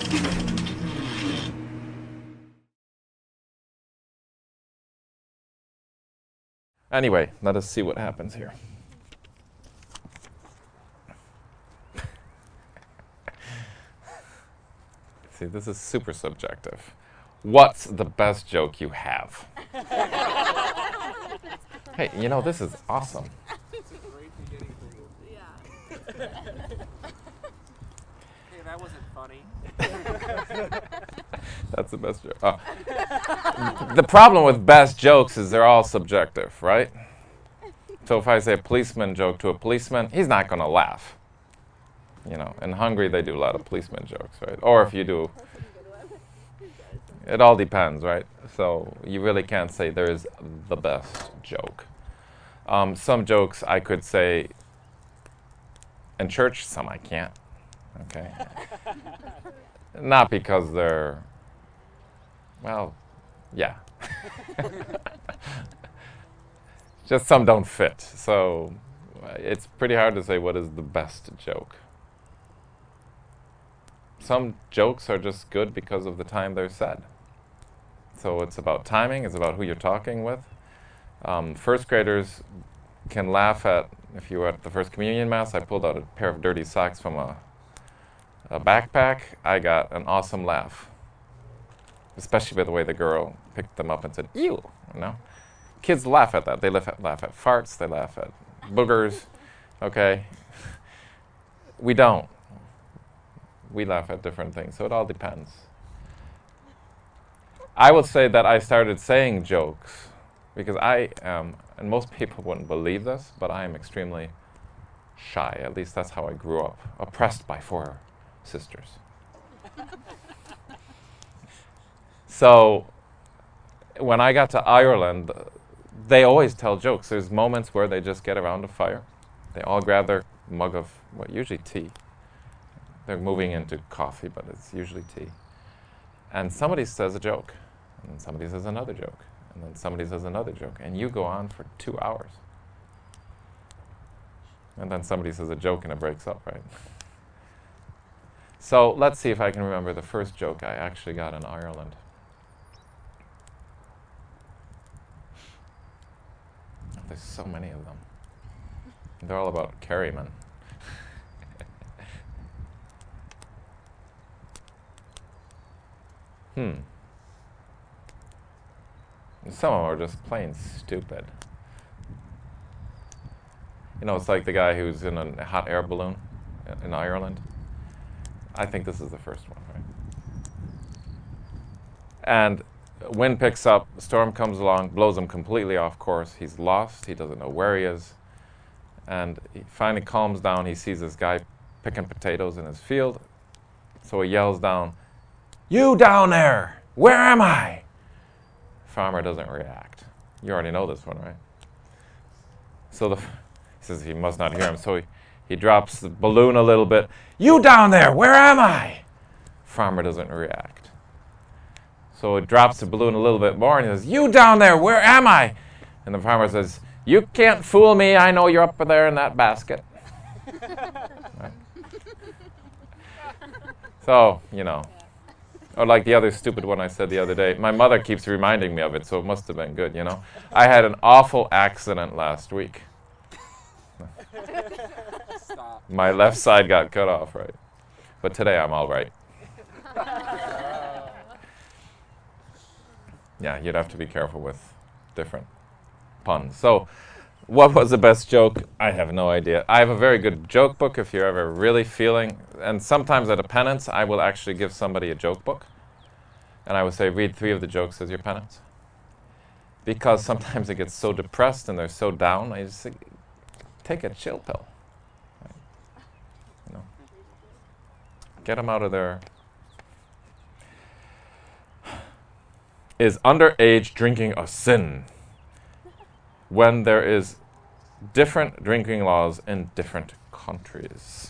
Anyway, let us see what happens here. See, this is super subjective. What's the best joke you have? Hey, you know, this is awesome. It's a great beginning for you. Yeah. Hey, that wasn't funny. That's the best joke. The problem with best jokes is they're all subjective, right? So if I say a policeman joke to a policeman, he's not going to laugh. You know, in Hungary they do a lot of policeman jokes, right? Or if you do, it all depends, right? So you really can't say there is the best joke. Some jokes I could say in church, some I can't. Okay. Not because they're, well, yeah. Just some don't fit. So it's pretty hard to say what is the best joke. Some jokes are just good because of the time they're said. So it's about timing, it's about who you're talking with. First graders can laugh at, if you were at the First Communion Mass, I pulled out a pair of dirty socks from a backpack. I got an awesome laugh. Especially by the way the girl picked them up and said, ew, you know. Kids laugh at that. They laugh at farts, they laugh at boogers, okay? We don't. We laugh at different things, so it all depends. I will say that I started saying jokes because I am, and most people wouldn't believe this, but I am extremely shy. At least that's how I grew up, oppressed by 4 sisters. So when I got to Ireland, they always tell jokes. There's moments where they just get around a fire. They all grab their mug of, well, usually tea. They're moving into coffee, but it's usually tea. And somebody says a joke, and then somebody says another joke, and then somebody says another joke, and you go on for 2 hours. And then somebody says a joke and it breaks up, right? So let's see if I can remember the first joke I actually got in Ireland. There's so many of them. They're all about Kerryman. Some of them are just plain stupid. You know, it's like the guy who's in a hot air balloon in Ireland. I think this is the first one, right? And wind picks up, storm comes along, blows him completely off course. He's lost. He doesn't know where he is. And he finally calms down. He sees this guy picking potatoes in his field. So he yells down, "You down there! Where am I?" Farmer doesn't react. You already know this one, right? So he says he must not hear him. So he drops the balloon a little bit. "You down there! Where am I?" Farmer doesn't react. So it drops the balloon a little bit more, and he says, "You down there! Where am I?" And the farmer says, "You can't fool me. I know you're up there in that basket." Right? So, you know. Or like the other stupid one I said the other day. My mother keeps reminding me of it, so it must have been good, you know. I had an awful accident last week. Stop. My left side got cut off, right? But today I'm all right. Yeah, you'd have to be careful with different puns. So, what was the best joke? I have no idea. I have a very good joke book if you're ever really feeling, and sometimes at a penance, I will actually give somebody a joke book. And I would say, read 3 of the jokes as your penance. Because sometimes it gets so depressed and they're so down, I just say, take a chill pill. Right? You know, get them out of there. Is underage drinking a sin? When there is different drinking laws in different countries.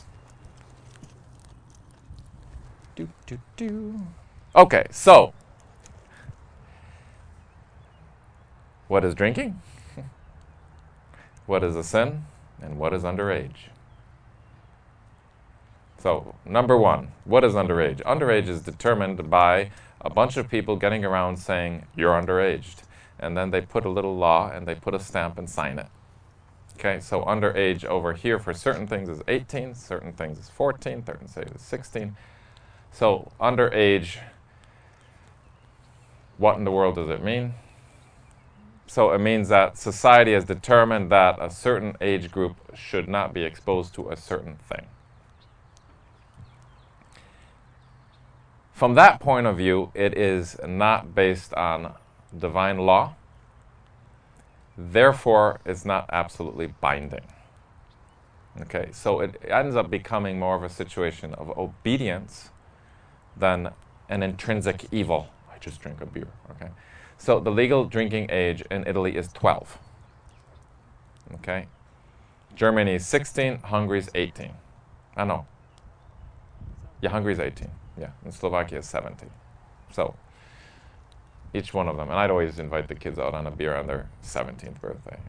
Okay, so what is drinking? What is a sin? And what is underage? So, number one, what is underage? Underage is determined by a bunch of people getting around saying, you're underaged. And then they put a little law and they put a stamp and sign it. Okay, so underage over here for certain things is 18, certain things is 14, certain things is 16. So underage, what in the world does it mean? So it means that society has determined that a certain age group should not be exposed to a certain thing. From that point of view, it is not based on divine law. Therefore, it's not absolutely binding. Okay, so it ends up becoming more of a situation of obedience than an intrinsic evil. I just drink a beer, okay? So the legal drinking age in Italy is 12. Okay? Germany is 16, Hungary is 18. I know. Yeah, Hungary is 18. Yeah, and Slovakia is 17. So each one of them. And I'd always invite the kids out on a beer on their 17th birthday.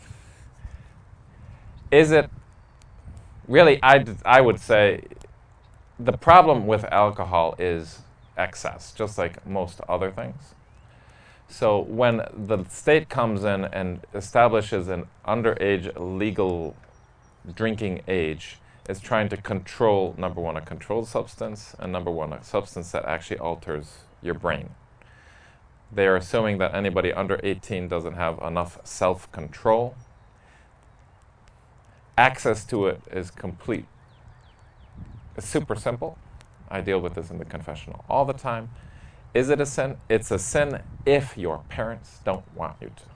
Is it really, I would say, the problem with alcohol is excess, just like most other things. So when the state comes in and establishes an underage legal drinking age, it's trying to control, number one, a controlled substance, and number one, a substance that actually alters your brain. They are assuming that anybody under 18 doesn't have enough self-control. Access to it is complete. It's super simple. I deal with this in the confessional all the time. Is it a sin? It's a sin if your parents don't want you to.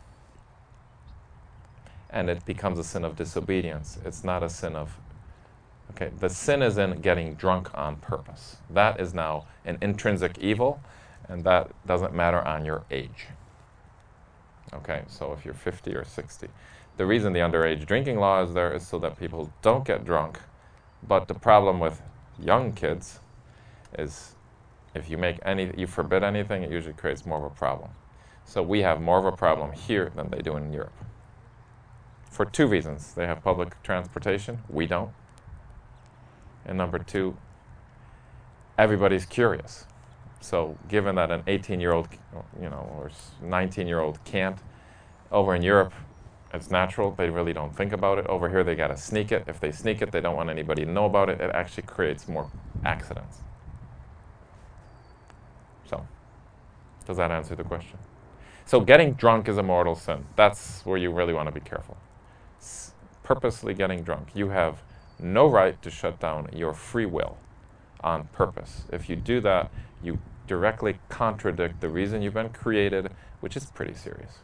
And it becomes a sin of disobedience. It's not a sin of, okay, the sin is in getting drunk on purpose. That is now an intrinsic evil, and that doesn't matter on your age. Okay, so if you're 50 or 60. The reason the underage drinking law is there is so that people don't get drunk. But the problem with young kids is if you forbid anything, it usually creates more of a problem. So we have more of a problem here than they do in Europe. For two reasons. They have public transportation, we don't. And number two, everybody's curious. So given that an 18-year-old, or 19-year-old can't, over in Europe, it's natural. They really don't think about it. Over here, they got to sneak it. If they sneak it, they don't want anybody to know about it. It actually creates more accidents. So, does that answer the question? So getting drunk is a mortal sin. That's where you really want to be careful. Purposely getting drunk. You have no right to shut down your free will on purpose. If you do that, you directly contradict the reason you've been created, which is pretty serious.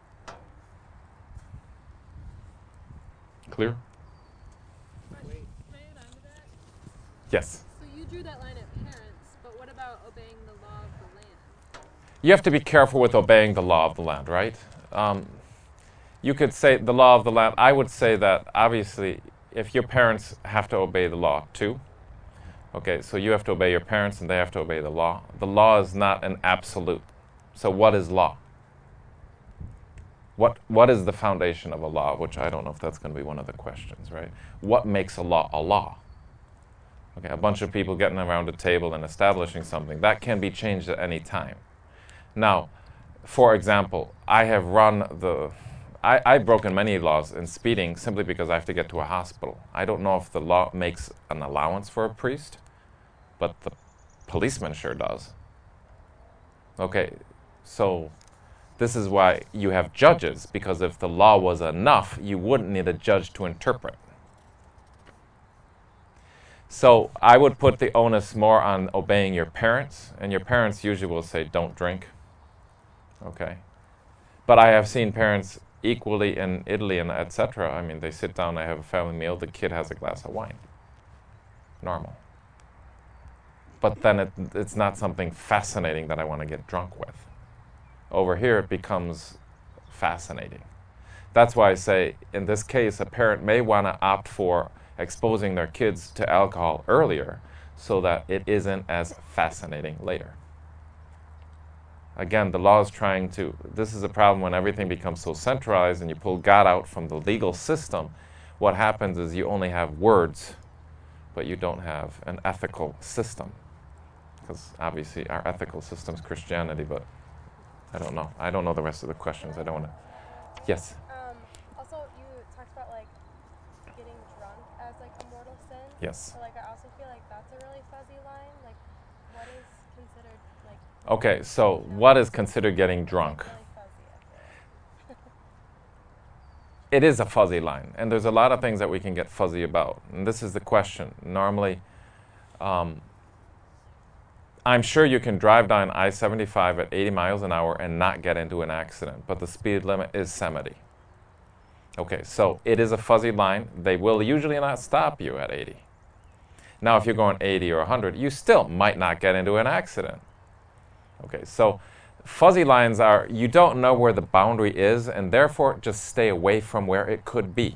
Clear? Wait. Can I add on to that? Yes. So you drew that line at parents, but what about obeying the law of the land? You have to be careful with obeying the law of the land, right? You could say the law of the land. I would say that, obviously, if your parents have to obey the law too, okay, so you have to obey your parents and they have to obey the law. The law is not an absolute. So what is law? What is the foundation of a law? Which I don't know if that's going to be one of the questions, right? What makes a law a law? Okay, a bunch of people getting around a table and establishing something. That can be changed at any time. Now, for example, I've broken many laws in speeding simply because I have to get to a hospital. I don't know if the law makes an allowance for a priest, but the policeman sure does. Okay, so this is why you have judges, because if the law was enough, you wouldn't need a judge to interpret. So I would put the onus more on obeying your parents, and your parents usually will say, don't drink. Okay. But I have seen parents equally in Italy and etc. I mean, they sit down, they have a family meal, the kid has a glass of wine. Normal. But then it's not something fascinating that I want to get drunk with. Over here, it becomes fascinating. That's why I say, in this case, a parent may want to opt for exposing their kids to alcohol earlier so that it isn't as fascinating later. Again, the law is trying to, this is a problem when everything becomes so centralized and you pull God out from the legal system. What happens is you only have words, but you don't have an ethical system. Because obviously our ethical system is Christianity, but I don't know. I don't know the rest of the questions. I don't want to. Yes? Also, you talked about like getting drunk as like a mortal sin. Yes. But like I also feel like that's a really fuzzy line. Like, what is considered like? Okay, so what is considered getting drunk? Really fuzzy, I feel like. It is a fuzzy line, and there's a lot of things that we can get fuzzy about. And this is the question. Normally, I'm sure you can drive down I-75 at 80 miles an hour and not get into an accident, but the speed limit is 70. Okay, so it is a fuzzy line. They will usually not stop you at 80. Now, if you're going 80 or 100, you still might not get into an accident. Okay, so fuzzy lines are, you don't know where the boundary is, and therefore just stay away from where it could be.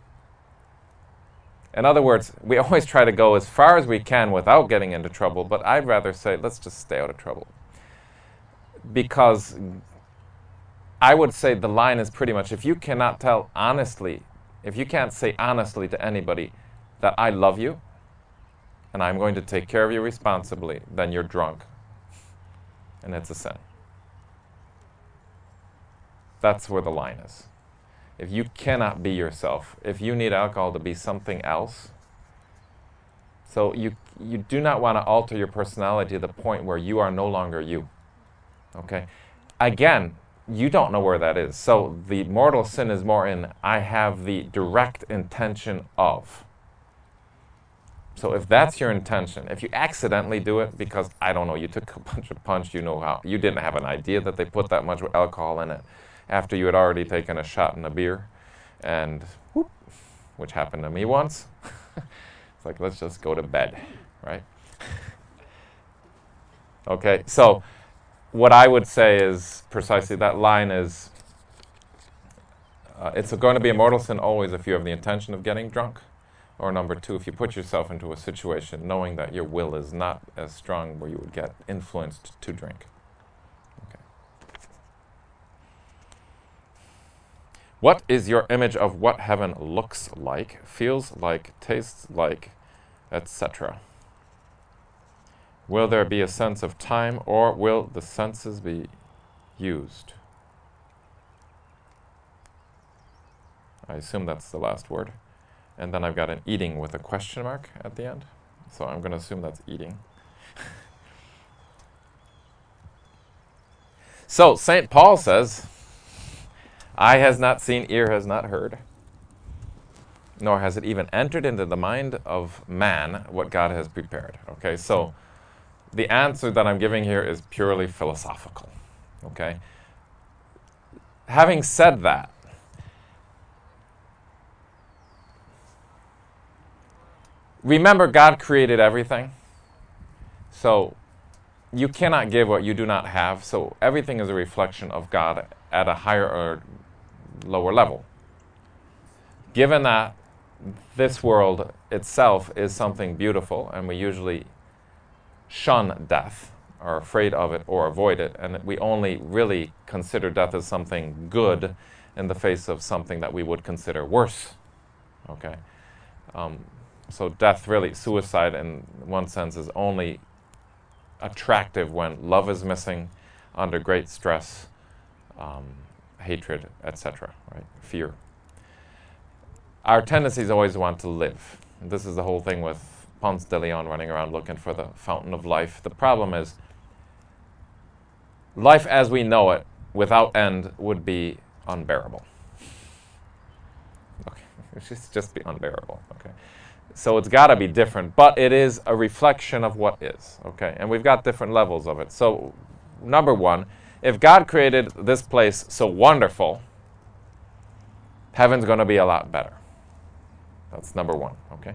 In other words, we always try to go as far as we can without getting into trouble, but I'd rather say, let's just stay out of trouble. Because I would say the line is pretty much, if you cannot tell honestly, if you can't say honestly to anybody that I love you, and I'm going to take care of you responsibly, then you're drunk. And it's a sin. That's where the line is. If you cannot be yourself, if you need alcohol to be something else, so you do not want to alter your personality to the point where you are no longer you. Okay? Again, you don't know where that is. So the mortal sin is more in, I have the direct intention of. So if that's your intention, if you accidentally do it because, I don't know, you took a bunch of punch, you know how, you didn't have an idea that they put that much alcohol in it after you had already taken a shot in a beer, and whoop, which happened to me once. It's like, let's just go to bed, right? Okay, so what I would say is precisely that line is, it's going to be a mortal sin always if you have the intention of getting drunk. Or number two, if you put yourself into a situation knowing that your will is not as strong where you would get influenced to drink. Okay. What is your image of what heaven looks like, feels like, tastes like, etc.? Will there be a sense of time, or will the senses be used? I assume that's the last word. And then I've got an eating with a question mark at the end. So I'm going to assume that's eating. So St. Paul says, eye has not seen, ear has not heard, nor has it even entered into the mind of man what God has prepared. Okay, so the answer that I'm giving here is purely philosophical. Okay? Having said that, remember, God created everything. So you cannot give what you do not have. So everything is a reflection of God at a higher or lower level. Given that this world itself is something beautiful, and we usually shun death, are afraid of it or avoid it, and we only really consider death as something good in the face of something that we would consider worse. Okay? So death, really, suicide in one sense, is only attractive when love is missing, under great stress, hatred, etc., right? Fear. Our tendencies always want to live. And this is the whole thing with Ponce de Leon running around looking for the fountain of life. The problem is, life as we know it, without end, would be unbearable. Okay, it should just be unbearable, okay? So it's got to be different, but it is a reflection of what is, okay? And we've got different levels of it. So, number one, if God created this place so wonderful, heaven's going to be a lot better. That's number one, okay?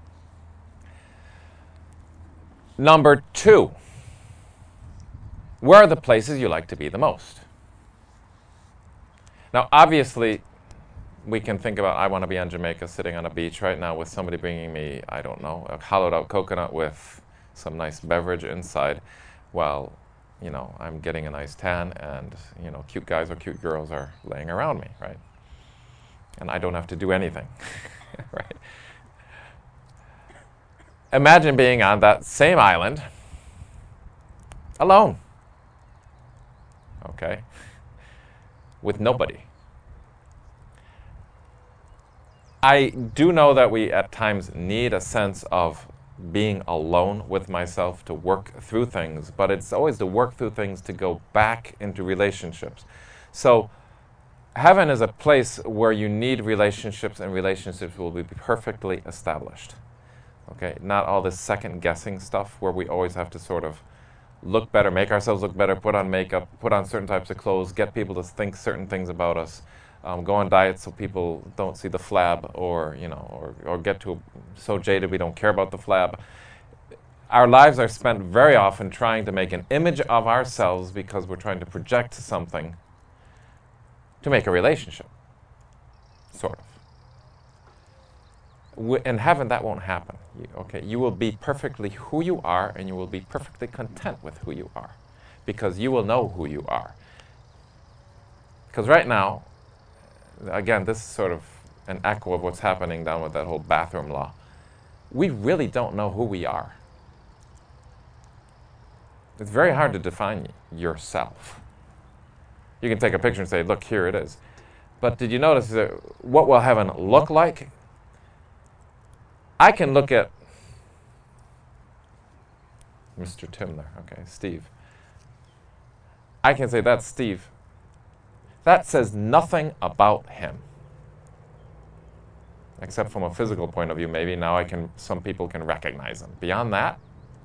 Number two, where are the places you like to be the most? Now, obviously, we can think about, I want to be on Jamaica sitting on a beach right now with somebody bringing me, I don't know, a hollowed out coconut with some nice beverage inside while, you know, I'm getting a nice tan and, you know, cute guys or cute girls are laying around me, right? And I don't have to do anything, right? imagine being on that same island, alone, okay, with nobody. I do know that we at times need a sense of being alone with myself to work through things, but it's always to work through things to go back into relationships. So heaven is a place where you need relationships, and relationships will be perfectly established. Okay, not all this second-guessing stuff where we always have to sort of look better, make ourselves look better, put on makeup, put on certain types of clothes, get people to think certain things about us, go on diets so people don't see the flab, or or get to so jaded we don't care about the flab. Our lives are spent very often trying to make an image of ourselves because we're trying to project something to make a relationship, sort of. In heaven, that won't happen. You will be perfectly who you are, and you will be perfectly content with who you are, because you will know who you are. Because right now, again, this is sort of an echo of what's happening down with that whole bathroom law. We really don't know who we are. It's very hard to define yourself. You can take a picture and say, look, here it is. But did you notice that what will heaven look like? I can look at Mr. Tim there, okay, Steve. I can say, that's Steve. That says nothing about him. Except from a physical point of view, maybe now some people can recognize him. Beyond that,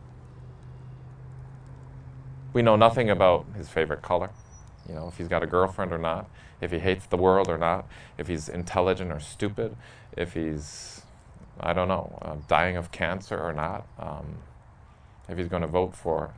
we know nothing about his favorite color. If he's got a girlfriend or not, if he hates the world or not, if he's intelligent or stupid, if he's, I don't know, dying of cancer or not, if he's going to vote for.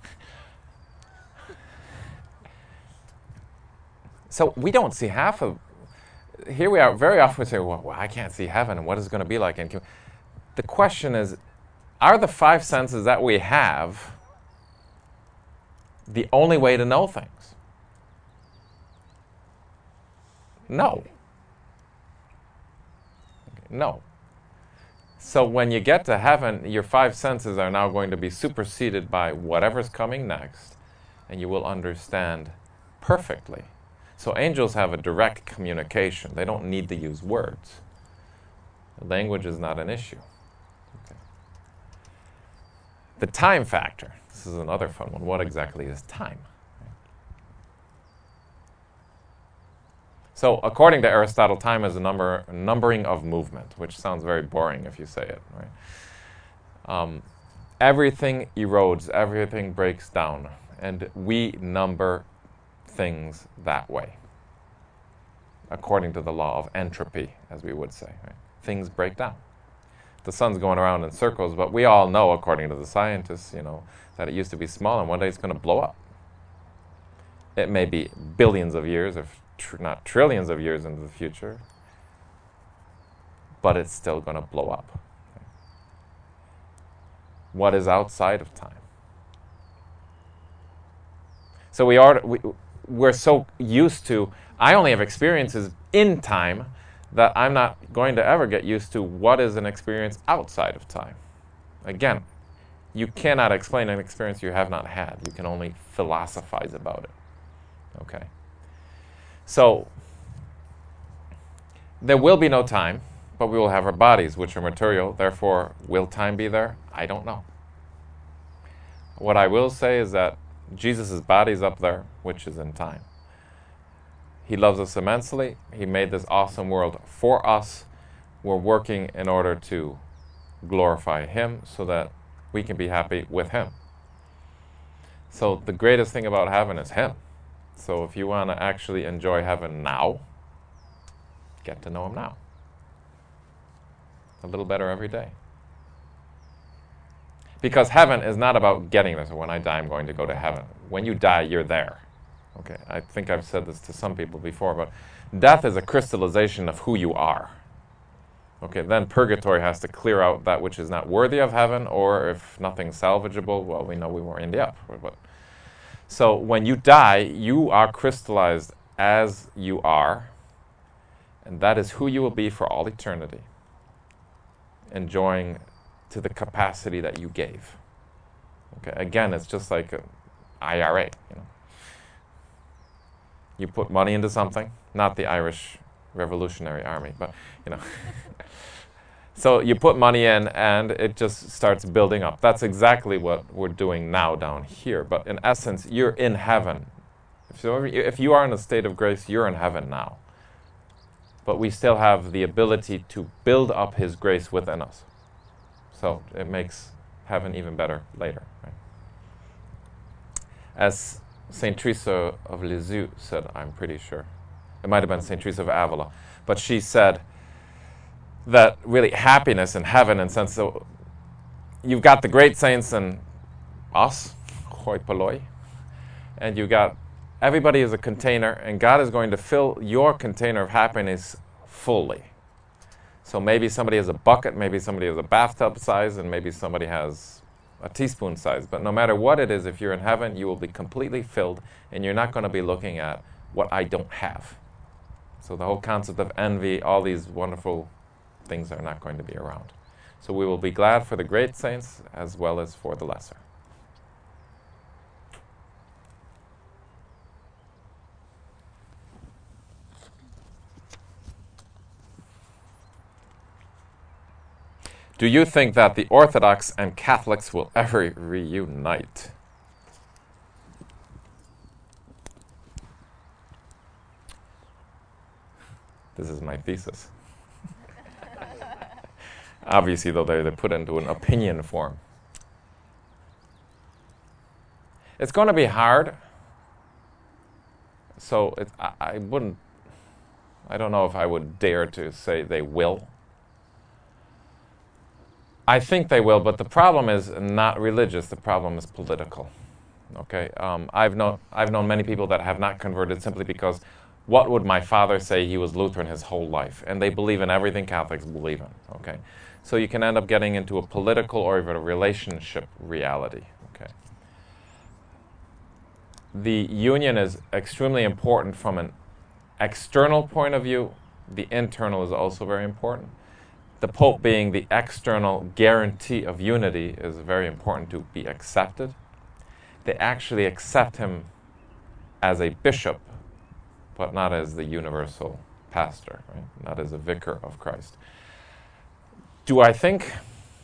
So we don't see half of, here we are, very often we say, well, I can't see heaven, and what is it going to be like? And the question is, are the five senses that we have the only way to know things? No. No. So when you get to heaven, your five senses are now going to be superseded by whatever's coming next, and you will understand perfectly. So angels have a direct communication. They don't need to use words. Language is not an issue. Okay. The time factor. This is another fun one. What exactly is time? So according to Aristotle, time is a numbering of movement, which sounds very boring if you say it, right? Everything erodes, everything breaks down, and we number things that way, according to the law of entropy, as we would say. Right? Things break down. The sun's going around in circles, but we all know, according to the scientists, that it used to be small, and one day it's going to blow up. It may be billions of years, if not trillions of years into the future, but it's still going to blow up. What is outside of time? So we're so used to, I only have experiences in time that I'm not going to ever get used to what is an experience outside of time. Again, you cannot explain an experience you have not had. You can only philosophize about it. Okay? So, there will be no time, but we will have our bodies, which are material. Therefore, will time be there? I don't know. What I will say is that Jesus' body is up there, which is in time. He loves us immensely. He made this awesome world for us. We're working in order to glorify Him so that we can be happy with Him. So the greatest thing about heaven is Him. So if you want to actually enjoy heaven now, get to know Him now. A little better every day. Because heaven is not about getting there. So when I die, I'm going to go to heaven. When you die, you're there. Okay, I think I've said this to some people before, but death is a crystallization of who you are. Okay, then purgatory has to clear out that which is not worthy of heaven, or if nothing's salvageable, well, we know we won't end up. So when you die, you are crystallized as you are, and that is who you will be for all eternity, enjoying to the capacity that you gave. Okay, again, it's just like an IRA. You put money into something, not the Irish Revolutionary Army, but So you put money in and it just starts building up. That's exactly what we're doing now down here. But in essence, you're in heaven. So if you are in a state of grace, you're in heaven now. But we still have the ability to build up His grace within us. So it makes heaven even better later. Right? As St. Teresa of Lisieux said, I'm pretty sure. It might have been St. Teresa of Avila. But she said that really happiness in heaven, in sense, so you've got the great saints and us, hoi polloi, and you got everybody is a container, and God is going to fill your container of happiness fully. So maybe somebody has a bucket, maybe somebody has a bathtub size, and maybe somebody has a teaspoon size. But no matter what it is, if you're in heaven, you will be completely filled, and you're not going to be looking at what I don't have. So the whole concept of envy, all these wonderful things are not going to be around. So we will be glad for the great saints as well as for the lesser. Do you think that the Orthodox and Catholics will ever reunite? This is my thesis. Obviously, though, they're put into an opinion form. It's going to be hard. So I don't know if I would dare to say they will. I think they will, but the problem is not religious. The problem is political. Okay, I've known many people that have not converted simply because what would my father say? He was Lutheran his whole life, and they believe in everything Catholics believe in. Okay, so you can end up getting into a political or even a relationship reality. Okay, the union is extremely important from an external point of view. The internal is also very important. The Pope being the external guarantee of unity is very important to be accepted. They actually accept him as a bishop, but not as the universal pastor, right? Not as a vicar of Christ. Do I think?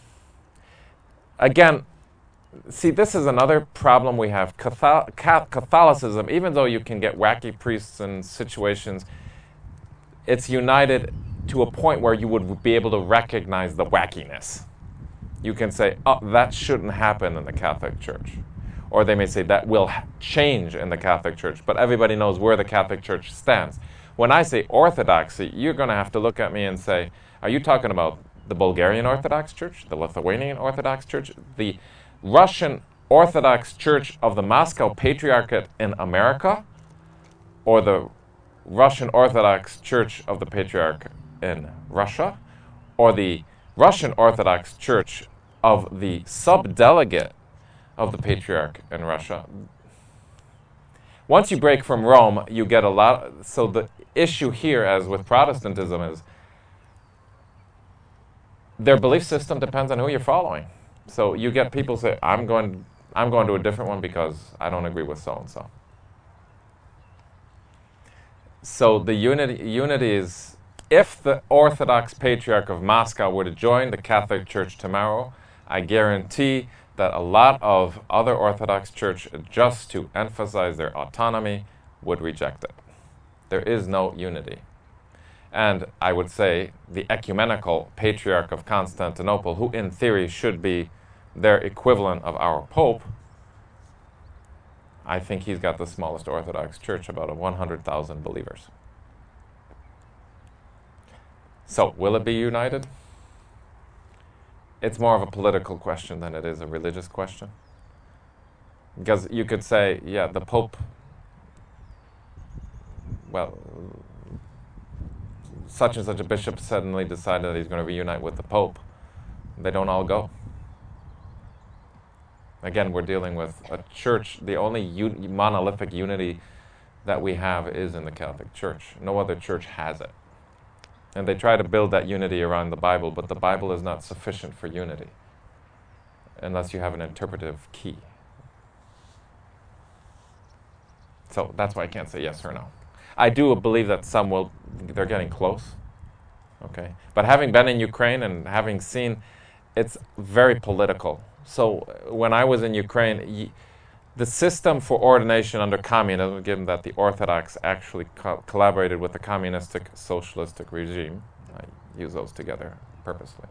Again, see, this is another problem we have. Catholicism, even though you can get wacky priests in situations, it's united to a point where you would be able to recognize the wackiness. You can say, oh, that shouldn't happen in the Catholic Church. Or they may say that will change in the Catholic Church, but everybody knows where the Catholic Church stands. When I say orthodoxy, you're going to have to look at me and say, are you talking about the Bulgarian Orthodox Church, the Lithuanian Orthodox Church, the Russian Orthodox Church of the Moscow Patriarchate in America, or the Russian Orthodox Church of the Patriarch in Russia, or the Russian Orthodox Church of the subdelegate of the Patriarch in Russia? Once you break from Rome, you get a lot. So the issue here, as with Protestantism, is their belief system depends on who you're following. So you get people say, I'm going to a different one because I don't agree with so-and-so. So the unity is, if the Orthodox Patriarch of Moscow were to join the Catholic Church tomorrow, I guarantee that a lot of other Orthodox Church, just to emphasize their autonomy, would reject it. There is no unity. And I would say the ecumenical Patriarch of Constantinople, who in theory should be their equivalent of our Pope, I think he's got the smallest Orthodox Church, about 100,000 believers. So, will it be united? It's more of a political question than it is a religious question. Because you could say, yeah, the Pope, well, such and such a bishop suddenly decided that he's going to reunite with the Pope. They don't all go. Again, we're dealing with a church. The only monolithic unity that we have is in the Catholic Church. No other church has it. And they try to build that unity around the Bible, but the Bible is not sufficient for unity. unless you have an interpretive key. So that's why I can't say yes or no. I do believe that they're getting close. Okay, but having been in Ukraine and having seen, it's very political. So when I was in Ukraine, the system for ordination under communism, given that the Orthodox actually collaborated with the communistic socialistic regime, I use those together purposely.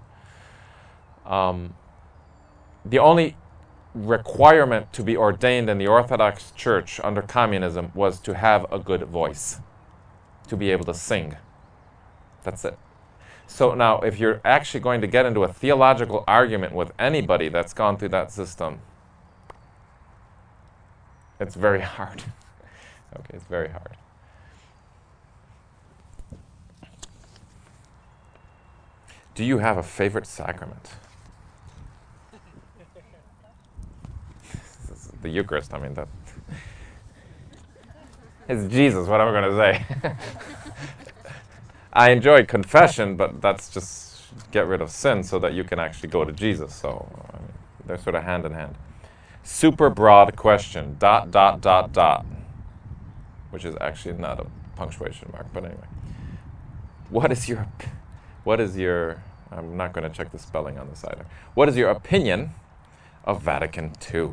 The only requirement to be ordained in the Orthodox Church under communism was to have a good voice, to be able to sing. That's it. So now, if you're actually going to get into a theological argument with anybody that's gone through that system, it's very hard. Okay, it's very hard. Do you have a favorite sacrament? The Eucharist, I mean, that. It's Jesus, what am I going to say? I enjoy confession, but that's just get rid of sin so that you can actually go to Jesus. So I mean, they're sort of hand in hand. Super broad question, ... which is actually not a punctuation mark, but anyway. What is your, I'm not going to check the spelling on the side. What is your opinion of Vatican II?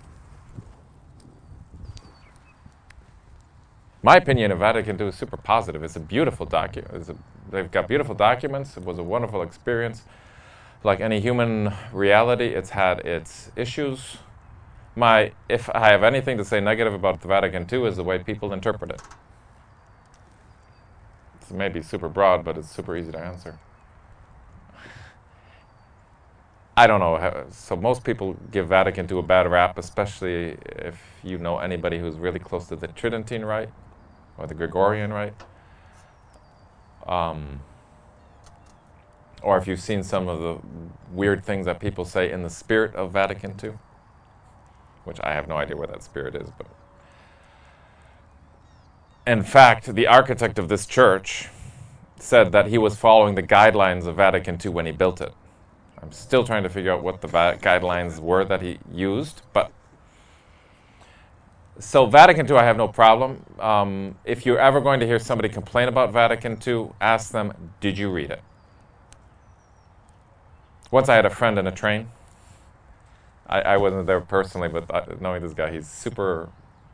My opinion of Vatican II is super positive. It's a beautiful document. They've got beautiful documents. It was a wonderful experience. Like any human reality, it's had its issues. If I have anything to say negative about the Vatican II, is the way people interpret it. It's maybe super broad, but it's super easy to answer. I don't know. So most people give Vatican II a bad rap, especially if you know anybody who's really close to the Tridentine Rite or the Gregorian Rite. Or if you've seen some of the weird things that people say in the spirit of Vatican II, which I have no idea where that spirit is. But in fact, the architect of this church said that he was following the guidelines of Vatican II when he built it. I'm still trying to figure out what the guidelines were that he used, but so Vatican II, I have no problem. If you're ever going to hear somebody complain about Vatican II, ask them, did you read it? Once I had a friend in a train. I wasn't there personally, but knowing this guy, he's super,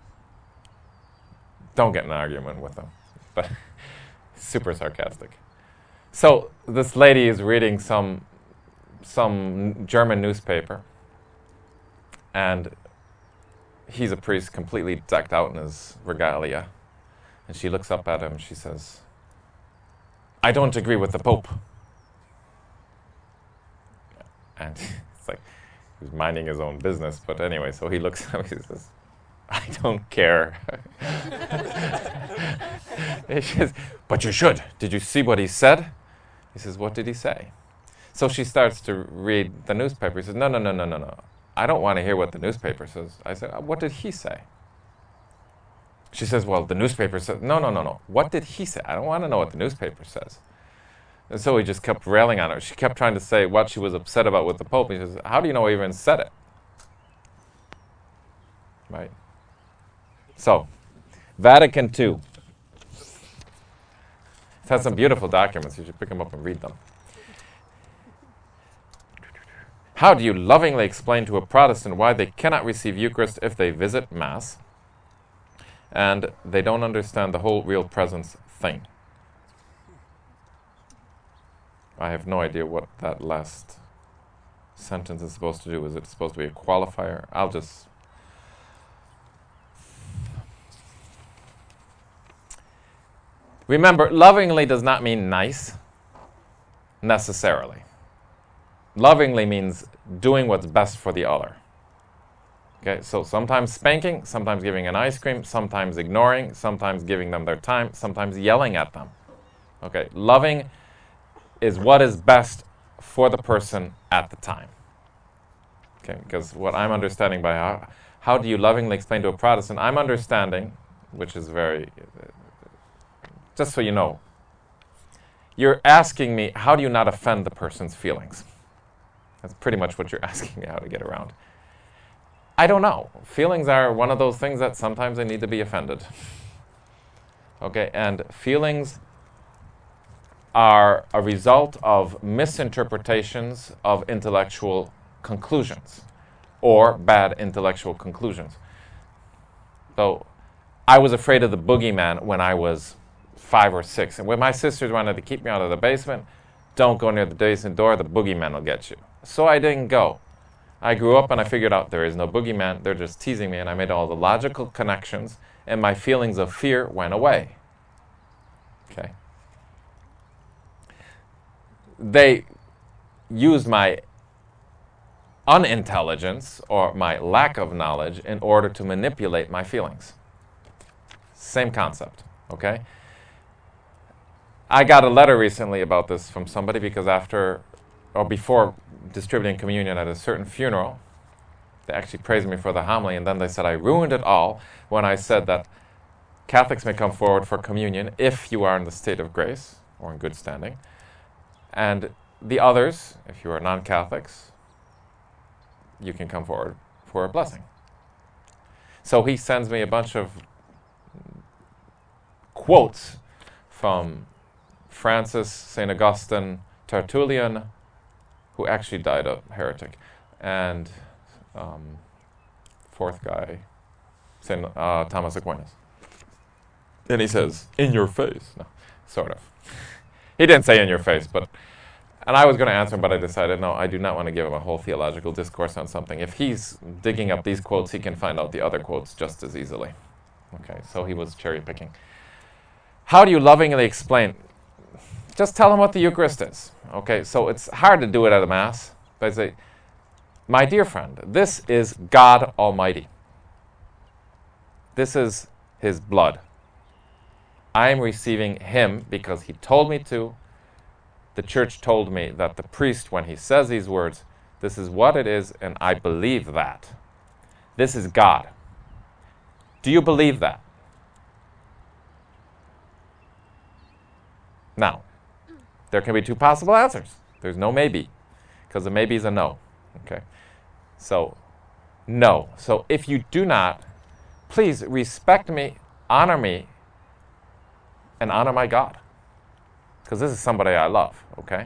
don't get in an argument with him, but super sarcastic. So this lady is reading some German newspaper, and he's a priest completely decked out in his regalia, and she looks up at him, she says, I don't agree with the Pope. And it's like, he was minding his own business, but anyway, so he looks at me, he says, I don't care. He says, but you should. Did you see what he said? He says, what did he say? So she starts to read the newspaper. He says, no. I don't want to hear what the newspaper says. I said, what did he say? She says, well, the newspaper says, no. What did he say? I don't want to know what the newspaper says. And so he just kept railing on her. She kept trying to say what she was upset about with the Pope. He says, how do you know he even said it? Right? So, Vatican II. It has some beautiful documents. You should pick them up and read them. How do you lovingly explain to a Protestant why they cannot receive Eucharist if they visit Mass and they don't understand the whole real presence thing? I have no idea what that last sentence is supposed to do. Is it supposed to be a qualifier? I'll just... Remember, lovingly does not mean nice, necessarily. Lovingly means doing what's best for the other. Okay, so sometimes spanking, sometimes giving an ice cream, sometimes ignoring, sometimes giving them their time, sometimes yelling at them. Okay, loving is what is best for the person at the time. Okay, because what I'm understanding by how do you lovingly explain to a Protestant, I'm understanding, which is very, just so you know, you're asking me, how do you not offend the person's feelings? That's pretty much what you're asking me how to get around. I don't know. Feelings are one of those things that sometimes they need to be offended. Okay, and feelings are a result of misinterpretations of intellectual conclusions or bad intellectual conclusions. So I was afraid of the boogeyman when I was 5 or 6. And when my sisters wanted to keep me out of the basement, don't go near the basement door, the boogeyman will get you. So I didn't go. I grew up and I figured out there is no boogeyman, they're just teasing me, and I made all the logical connections, and my feelings of fear went away. Okay. They used my unintelligence or my lack of knowledge in order to manipulate my feelings. Same concept, okay? I got a letter recently about this from somebody because before distributing communion at a certain funeral, they actually praised me for the homily, and then they said I ruined it all when I said that Catholics may come forward for communion if you are in the state of grace or in good standing, and the others, if you are non-Catholics, you can come forward for a blessing. So he sends me a bunch of quotes from Francis, St. Augustine, Tertullian, who actually died a heretic, and fourth guy, St. Thomas Aquinas. And he says, in your face. No, sort of. He didn't say in your face, and I was going to answer him, but I decided, no, I do not want to give him a whole theological discourse on something. If he's digging up these quotes, he can find out the other quotes just as easily. Okay, so he was cherry picking. How do you lovingly explain? Just tell him what the Eucharist is. Okay, so it's hard to do it at a Mass. But I say, my dear friend, this is God Almighty. This is His blood. I am receiving Him because He told me to. The Church told me that the priest, when he says these words, this is what it is, and I believe that. This is God. Do you believe that? Now, there can be two possible answers. There's no maybe, because a maybe is a no. Okay? So, no. So if you do not, please respect me, and honor my God. Because this is somebody I love, okay?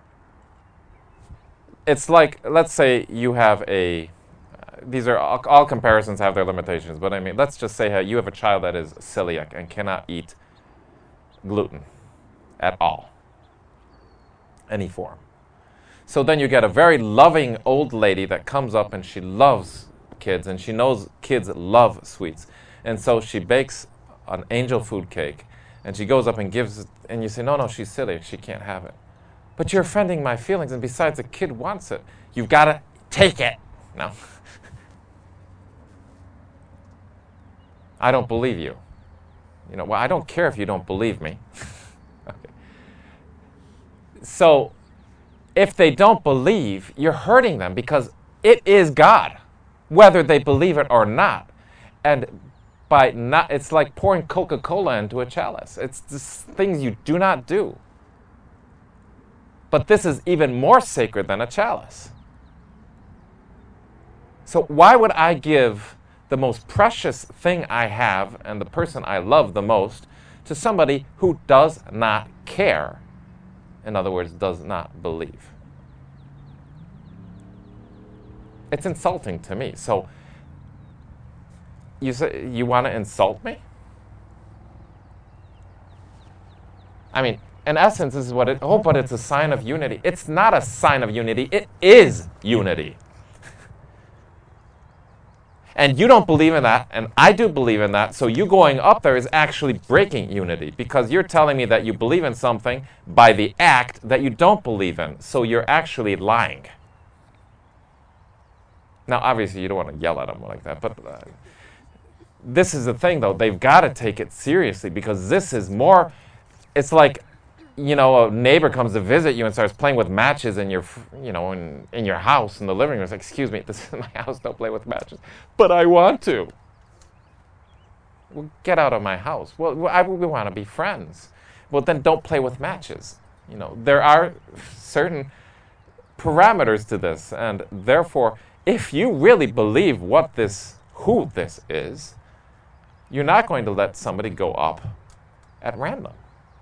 It's like, let's say you have these are, all comparisons have their limitations, but I mean, let's just say you have a child that is celiac and cannot eat gluten at all, any form. So then you get a very loving old lady that comes up and she loves kids and she knows kids love sweets. And so she bakes an angel food cake and she goes up and gives it, and you say, no, she's celiac, she can't have it. But you're offending my feelings, and besides, the kid wants it. You've got to take it. No. I don't believe you. Well, I don't care if you don't believe me. Okay. So, if they don't believe, you're hurting them because it is God, whether they believe it or not. And it's like pouring Coca-Cola into a chalice. It's just things you do not do. But this is even more sacred than a chalice. So why would I give the most precious thing I have and the person I love the most to somebody who does not care? In other words, does not believe. It's insulting to me. So you say you want to insult me? I mean, in essence, this is what but it's a sign of unity. It's not a sign of unity. It is unity. And you don't believe in that, and I do believe in that, so you going up there is actually breaking unity, because you're telling me that you believe in something by the act that you don't believe in, so you're actually lying. Now, obviously, you don't want to yell at them like that, but this is the thing, though. They've got to take it seriously, because this is more, it's like, a neighbor comes to visit you and starts playing with matches in your, in your house, in the living room. It's like, excuse me, this is my house, don't play with matches. But I want to. Well, get out of my house. Well, we want to be friends. Well, then don't play with matches. There are certain parameters to this, and therefore, if you really believe who this is, you're not going to let somebody go up at random.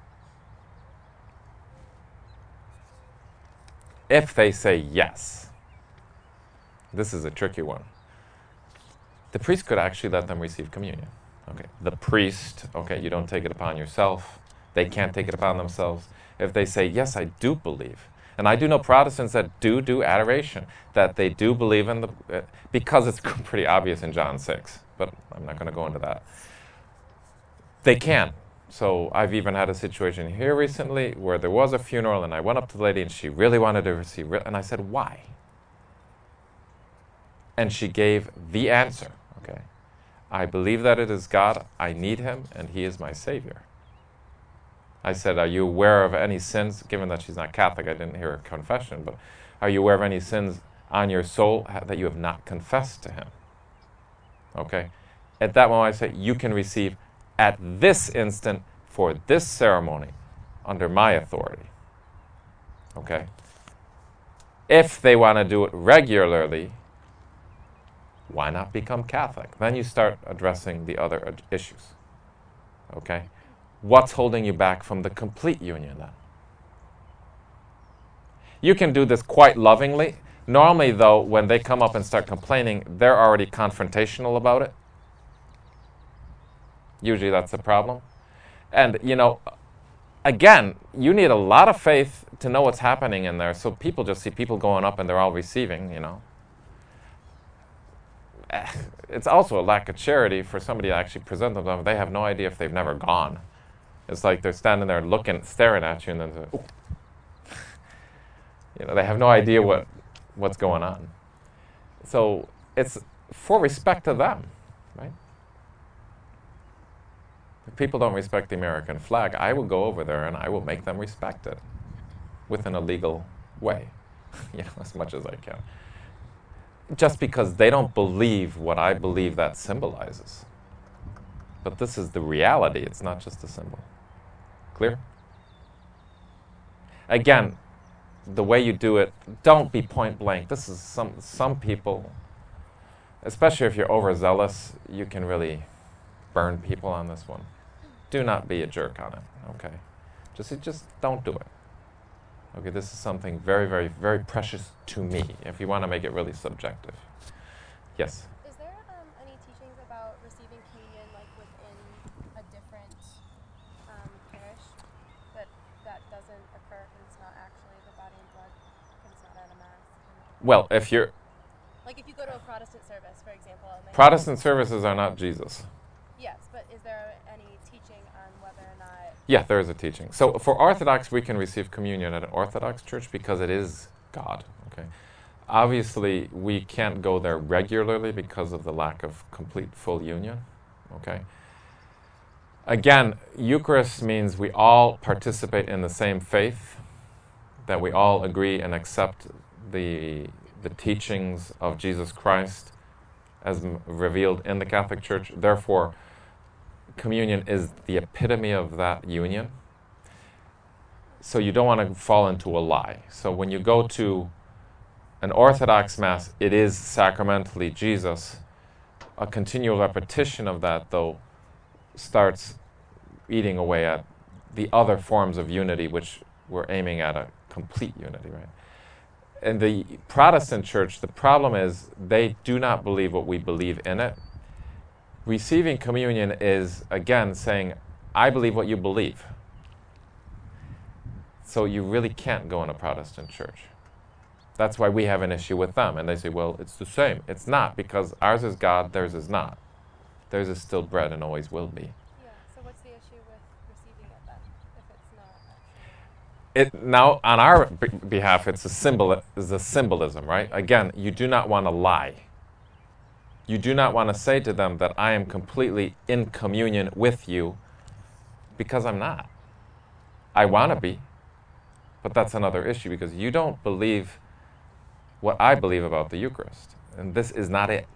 If they say yes, this is a tricky one. The priest could actually let them receive communion. Okay, the priest, okay, you don't take it upon yourself. They can't take it upon themselves. If they say, yes, I do believe. And I do know Protestants that do adoration, that they do believe in because it's pretty obvious in John 6, but I'm not going to go into that. They can. So I've even had a situation here recently where there was a funeral and I went up to the lady and she really wanted to receive, and I said, why? And she gave the answer, okay? I believe that it is God, I need him, and he is my Savior. I said, are you aware of any sins, given that she's not Catholic, I didn't hear her confession, but are you aware of any sins on your soul that you have not confessed to him? Okay? At that moment I say, you can receive at this instant for this ceremony under my authority. Okay? If they want to do it regularly, why not become Catholic? Then you start addressing the other issues. Okay? What's holding you back from the complete union then? You can do this quite lovingly. Normally, though, when they come up and start complaining, they're already confrontational about it. Usually that's the problem. And, again, you need a lot of faith to know what's happening in there. So people just see people going up and they're all receiving, It's also a lack of charity for somebody to actually present themselves. They have no idea if they've never gone. It's like they're standing there staring at you, and then, they have no idea what's going on. So it's for respect to them, right? If people don't respect the American flag, I will go over there and I will make them respect it within a legal way, as much as I can. Just because they don't believe what I believe that symbolizes. But this is the reality, it's not just a symbol. Clear? Again, the way you do it, don't be point blank. This is some people, especially if you're overzealous, you can really burn people on this one. Do not be a jerk on it, okay? Just don't do it. Okay, this is something very, very, very precious to me, if you want to make it really subjective. Yes? Is there any teachings about receiving communion within a different parish that doesn't occur because it's not actually the body and blood, because it's not at a mass? Well, if you're... if you go to a Protestant service, for example. And Protestant services are not Jesus. Yes, but is there any teaching on whether or not... Yeah, there is a teaching. So for Orthodox, we can receive communion at an Orthodox church because it is God. Okay. Obviously, we can't go there regularly because of the lack of complete full union. Okay. Again, Eucharist means we all participate in the same faith, that we all agree and accept the teachings of Jesus Christ as revealed in the Catholic Church. Therefore, communion is the epitome of that union. So you don't want to fall into a lie. So when you go to an Orthodox Mass, it is sacramentally Jesus. A continual repetition of that, though, starts eating away at the other forms of unity, which we're aiming at a complete unity, right? In the Protestant Church, the problem is they do not believe what we believe in it. Receiving communion is, again, saying, I believe what you believe. So you really can't go in a Protestant church. That's why we have an issue with them. And they say, well, it's the same. It's not, because ours is God, theirs is not. Theirs is still bread and always will be. Yeah, so what's the issue with receiving it then, if it's not actually... Now, on our behalf, it's a symbolism, right? Again, you do not want to lie. You do not want to say to them that I am completely in communion with you, because I'm not. I want to be, but that's another issue, because you don't believe what I believe about the Eucharist, and this is not it.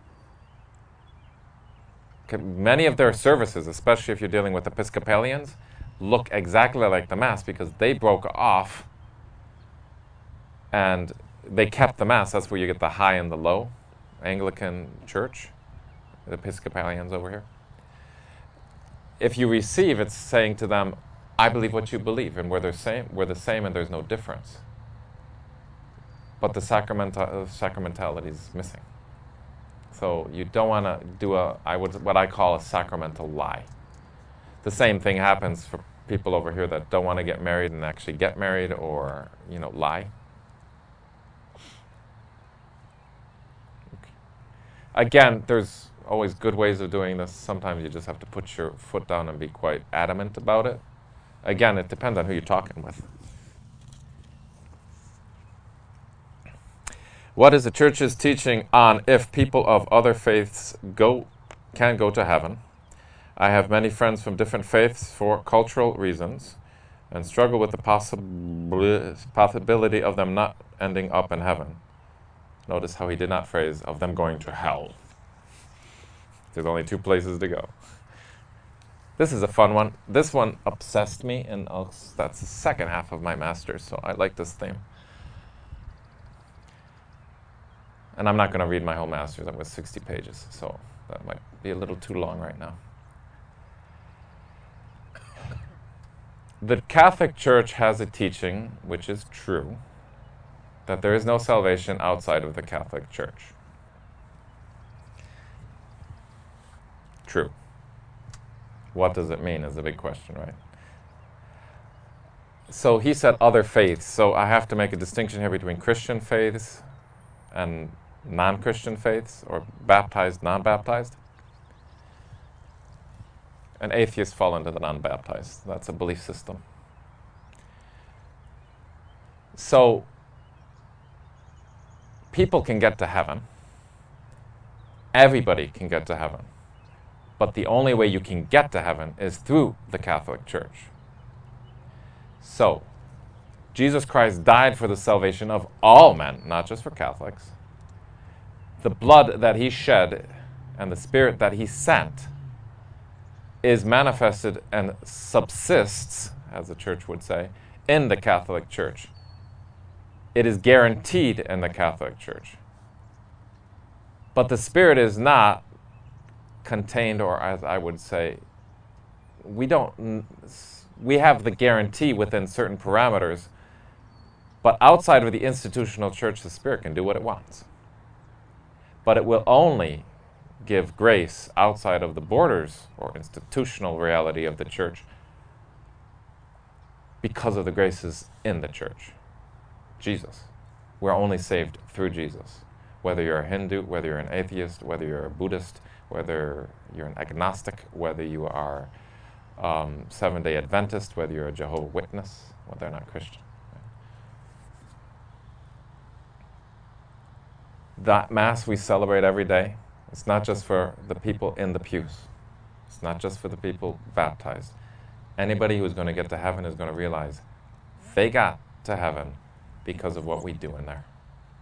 Okay, many of their services, especially if you're dealing with Episcopalians, look exactly like the Mass because they broke off and they kept the Mass. That's where you get the high and the low. Anglican Church, the Episcopalians over here. If you receive, it's saying to them, I believe what you believe, and we're the same and there's no difference. But the sacramentality is missing. So you don't want to do what I call a sacramental lie. The same thing happens for people over here that don't want to get married and actually get married, or, lie. Okay. Again, there's always good ways of doing this. Sometimes you just have to put your foot down and be quite adamant about it. Again, it depends on who you're talking with. What is the Church's teaching on if people of other faiths can go to heaven? I have many friends from different faiths for cultural reasons and struggle with the possibility of them not ending up in heaven. Notice how he did not phrase of them going to hell. There's only 2 places to go. This is a fun one. This one obsessed me, and that's the second half of my master's, so I like this theme. And I'm not going to read my whole master's. I'm with 60 pages, so that might be a little too long right now. The Catholic Church has a teaching, which is true, that there is no salvation outside of the Catholic Church. True. What does it mean is a big question, right? So he said other faiths. So I have to make a distinction here between Christian faiths and non-Christian faiths, or baptized, non-baptized. And atheists fall into the non-baptized. That's a belief system. So people can get to heaven. Everybody can get to heaven. But the only way you can get to heaven is through the Catholic Church. So, Jesus Christ died for the salvation of all men, not just for Catholics. The blood that he shed and the Spirit that he sent is manifested and subsists, as the Church would say, in the Catholic Church. It is guaranteed in the Catholic Church. But the Spirit is not contained, or as I would say, we have the guarantee within certain parameters, but outside of the institutional church, the Spirit can do what it wants. But it will only give grace outside of the borders or institutional reality of the church because of the graces in the church. Jesus. We're only saved through Jesus. Whether you're a Hindu, whether you're an atheist, whether you're a Buddhist, whether you're an agnostic, whether you are Seventh-day Adventist, whether you're a Jehovah's Witness, whether they're not Christian. That Mass we celebrate every day, it's not just for the people in the pews. It's not just for the people baptized. Anybody who's going to get to heaven is going to realize they got to heaven because of what we do in there.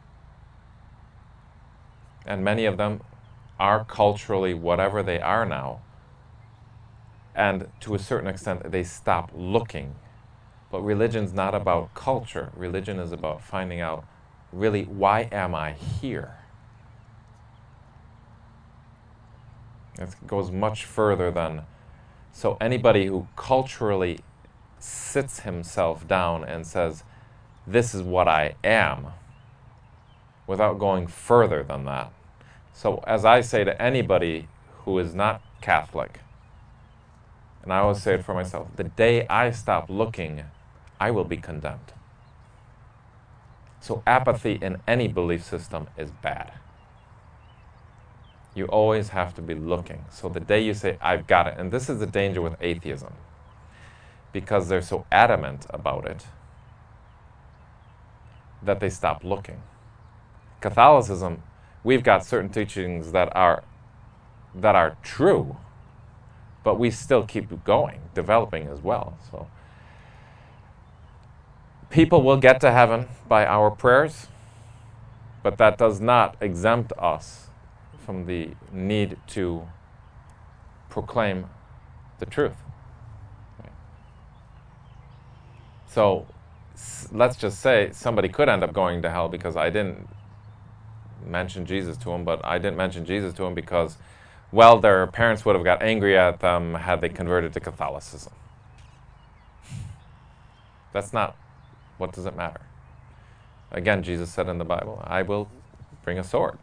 And many of them are culturally whatever they are now, and to a certain extent they stop looking. But religion's not about culture. Religion is about finding out, really, why am I here? It goes much further than... So anybody who culturally sits himself down and says, this is what I am, without going further than that. So as I say to anybody who is not Catholic, and I always say it for myself, the day I stop looking, I will be condemned. So apathy in any belief system is bad. You always have to be looking. So the day you say, I've got it, and this is the danger with atheism, because they're so adamant about it, that they stop looking. Catholicism, we've got certain teachings that are true, but we still keep going, developing as well. So people will get to heaven by our prayers, but that does not exempt us from the need to proclaim the truth. So let's just say somebody could end up going to hell because I didn't mention Jesus to him, but I didn't mention Jesus to him because, well, their parents would have got angry at them had they converted to Catholicism. That's not, what does it matter? Again, Jesus said in the Bible, I will bring a sword.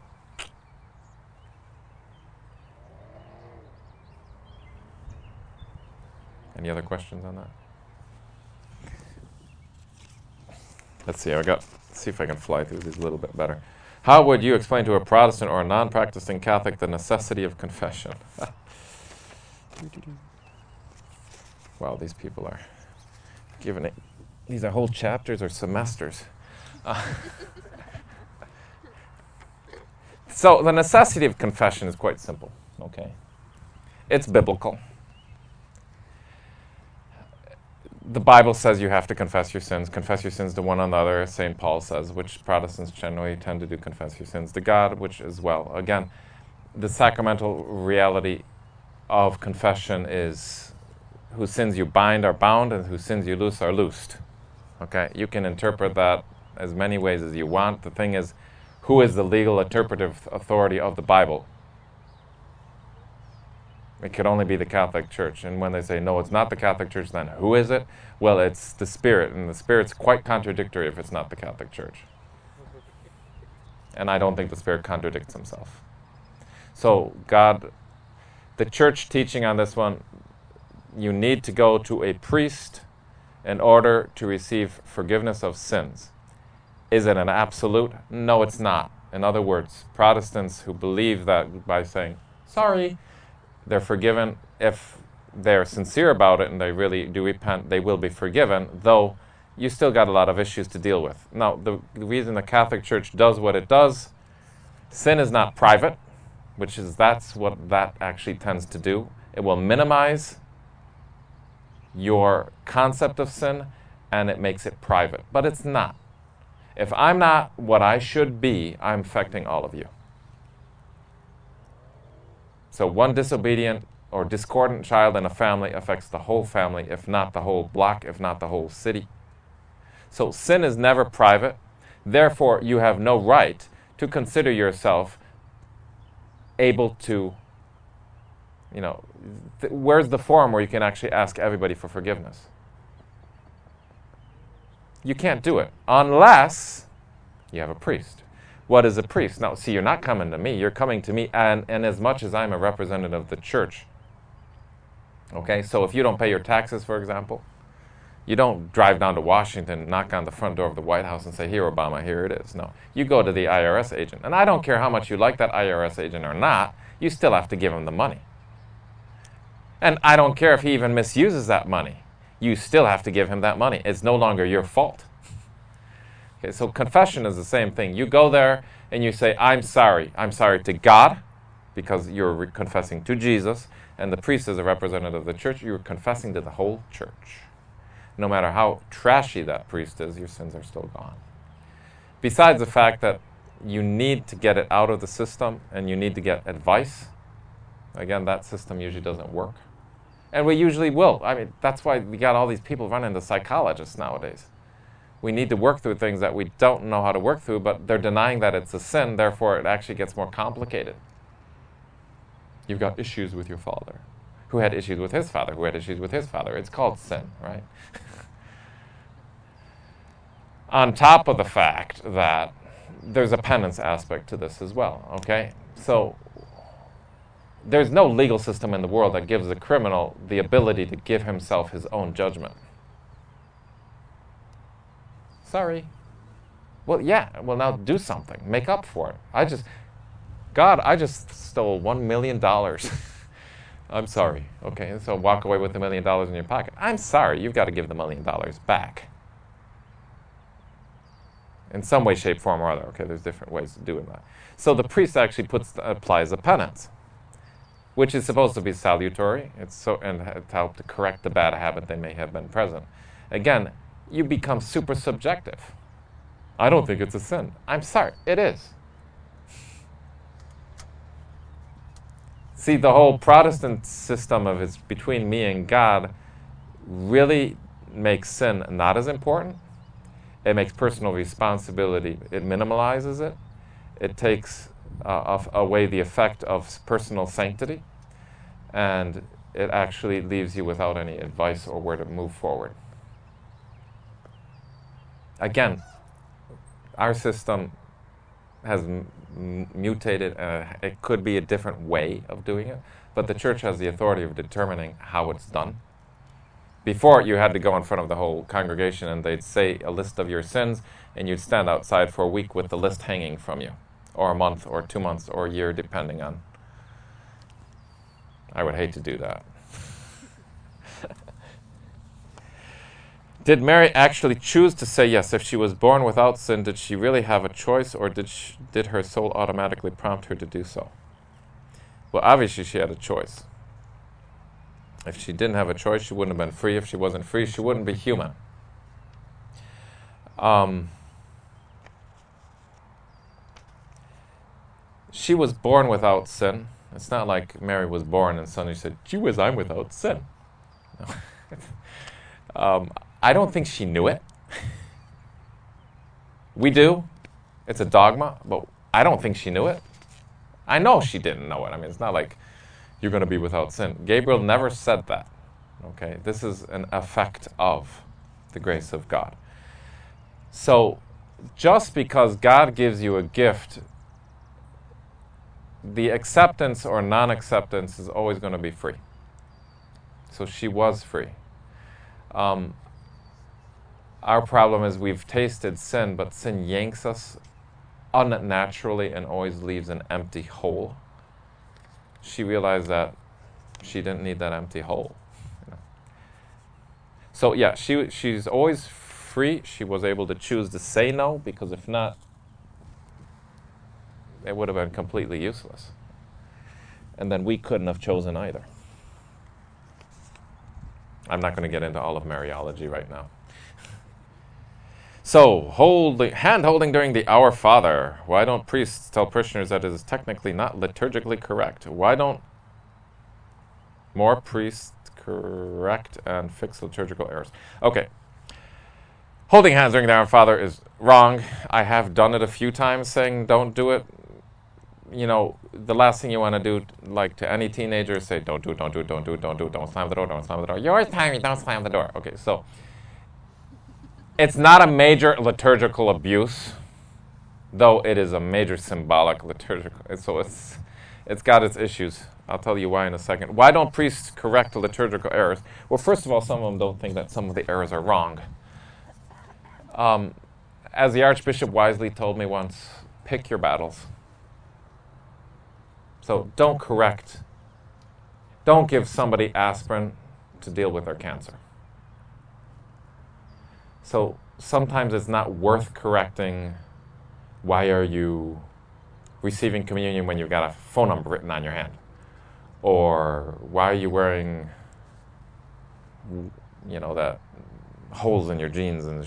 Any other questions on that? Let's see, let's see if I can fly through these a little bit better. How would you explain to a Protestant or a non-practicing Catholic the necessity of confession? Wow, these people are giving it. These are whole chapters or semesters. So the necessity of confession is quite simple, okay? It's biblical. The Bible says you have to confess your sins to one another, St. Paul says, which Protestants generally tend to do, confess your sins to God, which as well. Again, the sacramental reality of confession is whose sins you bind are bound and whose sins you loose are loosed. Okay, you can interpret that as many ways as you want. The thing is, who is the legal interpretive authority of the Bible? It could only be the Catholic Church. And when they say, no, it's not the Catholic Church, then who is it? Well, it's the Spirit. And the Spirit's quite contradictory if it's not the Catholic Church. And I don't think the Spirit contradicts himself. So God, the Church teaching on this one, you need to go to a priest in order to receive forgiveness of sins. Is it an absolute? No, it's not. In other words, Protestants who believe that by saying, sorry, they're forgiven. If they're sincere about it and they really do repent, they will be forgiven, though you still got a lot of issues to deal with. Now, the reason the Catholic Church does what it does, sin is not private, that's what that actually tends to do. It will minimize your concept of sin and it makes it private, but it's not. If I'm not what I should be, I'm affecting all of you. So one disobedient or discordant child in a family affects the whole family, if not the whole block, if not the whole city. So sin is never private. Therefore, you have no right to consider yourself able to, where's the forum where you can actually ask everybody for forgiveness? You can't do it unless you have a priest. What is a priest? Now, see, you're not coming to me. You're coming to me, and as much as I'm a representative of the church. Okay, so if you don't pay your taxes, for example, you don't drive down to Washington, knock on the front door of the White House and say, here, Obama, here it is. No, you go to the IRS agent. And I don't care how much you like that IRS agent or not, you still have to give him the money. And I don't care if he even misuses that money. You still have to give him that money. It's no longer your fault. Okay, so confession is the same thing. You go there and you say, I'm sorry. I'm sorry to God, because you're confessing to Jesus, and the priest is a representative of the church. You're confessing to the whole church. No matter how trashy that priest is, your sins are still gone. Besides the fact that you need to get it out of the system and you need to get advice. Again, that system usually doesn't work. And we usually will. I mean, that's why we got all these people running to psychologists nowadays. We need to work through things that we don't know how to work through, but they're denying that it's a sin, therefore it actually gets more complicated. You've got issues with your father. Who had issues with his father? Who had issues with his father? It's called sin, right? On top of the fact that there's a penance aspect to this as well, okay? So there's no legal system in the world that gives a criminal the ability to give himself his own judgment. Sorry. Well, yeah, well, now do something. Make up for it. I just stole $1 million. I'm sorry. Okay, so walk away with $1 million in your pocket. I'm sorry, you've got to give the $1 million back. In some way, shape, form, or other. Okay, there's different ways of doing that. So the priest actually applies a penance, which is supposed to be salutary. It's and to help to correct the bad habit that may have been present. Again, you become super subjective. I don't think it's a sin. I'm sorry, it is. See, the whole Protestant system of it's between me and God really makes sin not as important. It makes personal responsibility, it minimalizes it. It takes away the effect of personal sanctity, and it actually leaves you without any advice or where to move forward. Again, our system has mutated, it could be a different way of doing it, but the church has the authority of determining how it's done. Before, you had to go in front of the whole congregation and they'd say a list of your sins, and you'd stand outside for a week with the list hanging from you, or a month, or 2 months, or a year, depending on. I would hate to do that. Did Mary actually choose to say yes? If she was born without sin, did she really have a choice, or did her soul automatically prompt her to do so? Well, obviously she had a choice. If she didn't have a choice, she wouldn't have been free. If she wasn't free, she wouldn't be human. She was born without sin. It's not like Mary was born and suddenly said, "Gee whiz, I'm without sin." No. I don't think she knew it. We do. It's a dogma, but I don't think she knew it. I know she didn't know it. I mean, it's not like you're going to be without sin. Gabriel never said that. Okay? This is an effect of the grace of God. So, just because God gives you a gift, the acceptance or non-acceptance is always going to be free. So she was free. Our problem is we've tasted sin, but sin yanks us unnaturally and always leaves an empty hole. She realized that she didn't need that empty hole. You know? So yeah, she's always free. She was able to choose to say no, because if not, it would have been completely useless. And then we couldn't have chosen either. I'm not going to get into all of Mariology right now. So, hand-holding during the Our Father. Why don't priests tell parishioners that it is technically not liturgically correct? Why don't more priests correct and fix liturgical errors? Okay. Holding hands during the Our Father is wrong. I have done it a few times saying don't do it. You know, the last thing you want to do, like to any teenager, is say don't do it, don't do it, don't do it, don't do it, don't slam the door, don't slam the door. Your time, don't slam the door. Okay, so it's not a major liturgical abuse, though it is a major symbolic liturgical. So it's got its issues. I'll tell you why in a second. Why don't priests correct the liturgical errors? Well, first of all, some of them don't think that some of the errors are wrong. As the Archbishop wisely told me once, pick your battles. So don't correct. Don't give somebody aspirin to deal with their cancer. So sometimes it's not worth correcting. Why are you receiving communion when you've got a phone number written on your hand? Or why are you wearing, that holes in your jeans? And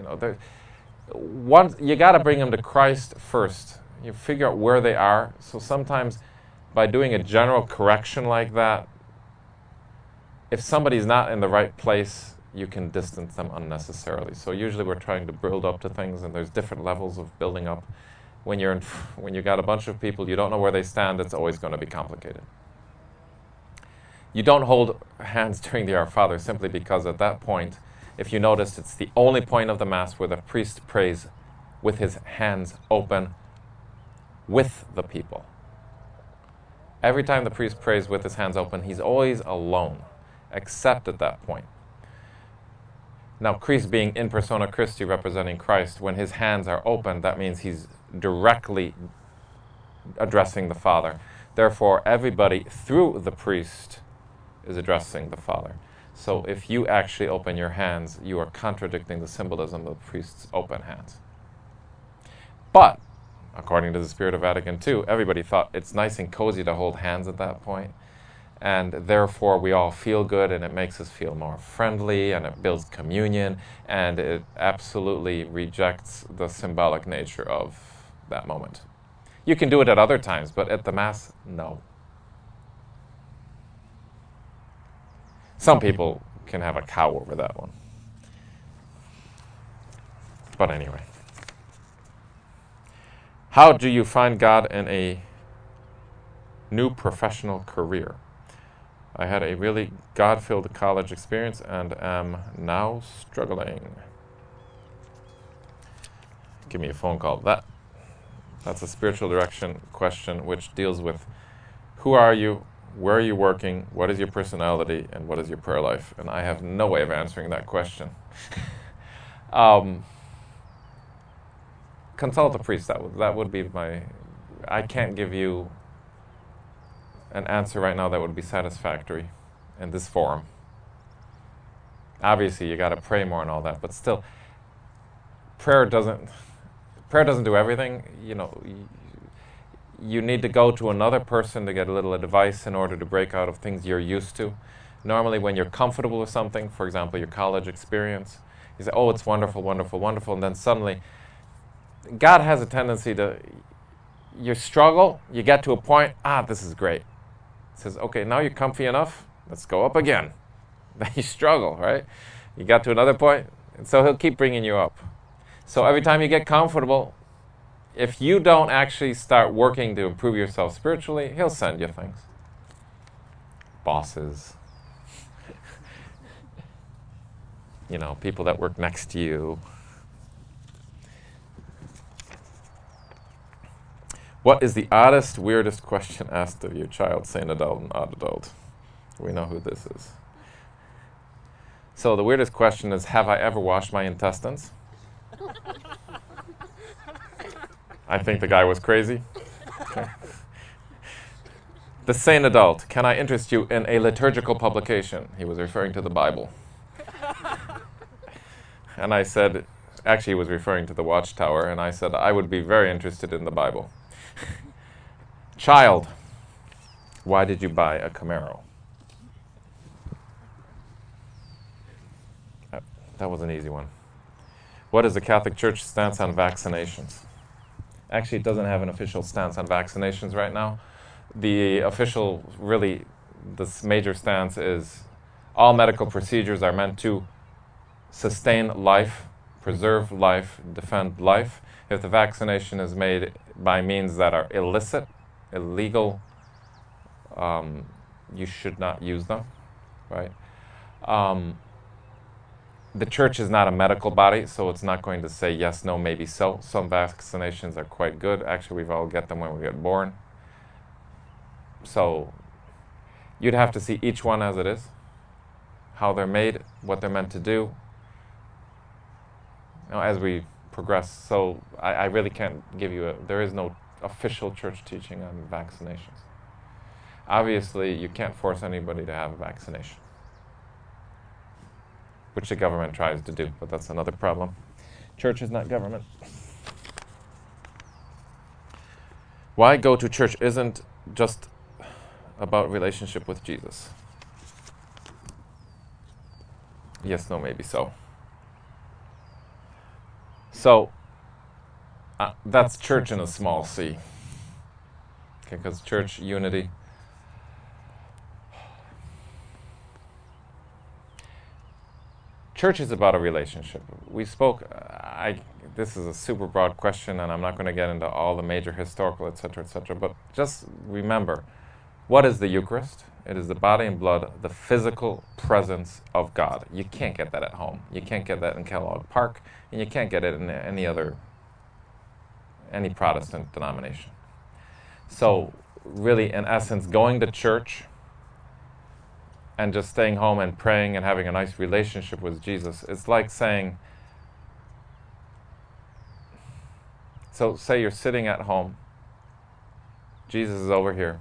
you got to bring them to Christ first. You figure out where they are. So sometimes by doing a general correction like that, if somebody's not in the right place, you can distance them unnecessarily. So usually we're trying to build up to things, and there's different levels of building up. When you got a bunch of people, you don't know where they stand, it's always going to be complicated. You don't hold hands during the Our Father simply because at that point, if you notice, it's the only point of the Mass where the priest prays with his hands open with the people. Every time the priest prays with his hands open, he's always alone, except at that point. Now, Christ being in persona Christi, representing Christ, when his hands are open, that means he's directly addressing the Father. Therefore, everybody through the priest is addressing the Father. So if you actually open your hands, you are contradicting the symbolism of the priest's open hands. But according to the Spirit of Vatican II, everybody thought it's nice and cozy to hold hands at that point. And therefore, we all feel good, and it makes us feel more friendly, and it builds communion, and it absolutely rejects the symbolic nature of that moment. You can do it at other times, but at the Mass, no. Some people can have a cow over that one. But anyway. How do you find God in a new professional career? I had a really God-filled college experience and am now struggling. Give me a phone call. That's a spiritual direction question which deals with who are you, where are you working, what is your personality, and what is your prayer life? And I have no way of answering that question. Consult a priest. That would be my... I can't give you an answer right now that would be satisfactory in this forum. Obviously, you got to pray more and all that, but still, prayer doesn't do everything. You know, you need to go to another person to get a little advice in order to break out of things you're used to. Normally, when you're comfortable with something, for example, your college experience, you say, "Oh, it's wonderful, wonderful, wonderful," and then suddenly, God has a tendency to, you struggle, you get to a point, this is great. Says, okay, now you're comfy enough, let's go up again. Then you struggle, right? You got to another point, and so he'll keep bringing you up. So every time you get comfortable, if you don't actually start working to improve yourself spiritually, he'll send you things. Bosses. You know, people that work next to you. What is the oddest, weirdest question asked of your child, sane adult and odd adult? We know who this is. So the weirdest question is, have I ever washed my intestines? I think the guy was crazy. Okay. The sane adult, can I interest you in a liturgical publication? He was referring to the Bible. And I said, actually he was referring to the Watchtower, and I said, I would be very interested in the Bible. Child, why did you buy a Camaro? That was an easy one. What is the Catholic Church stance on vaccinations? Actually, it doesn't have an official stance on vaccinations right now. The official, really, this major stance is all medical procedures are meant to sustain life, preserve life, defend life. If the vaccination is made by means that are illicit, illegal, you should not use them, right? The church is not a medical body, so it's not going to say yes, no, maybe so. Some vaccinations are quite good. Actually, we've all get them when we get born. So you'd have to see each one as it is, how they're made, what they're meant to do, as we progress. So I really can't give you there is no official church teaching on vaccinations. Obviously, you can't force anybody to have a vaccination, which the government tries to do, but that's another problem. Church is not government. Why go to church isn't just about relationship with Jesus. Yes, no, maybe so. So, that's church in a small c. Okay, because church unity. Church is about a relationship. We spoke, this is a super broad question, and I'm not going to get into all the major historical, etc., but just remember, what is the Eucharist? It is the body and blood, the physical presence of God. You can't get that at home. You can't get that in Kellogg Park, and you can't get it in any Protestant denomination. So, really, in essence, going to church and just staying home and praying and having a nice relationship with Jesus, it's like saying, so say you're sitting at home, Jesus is over here,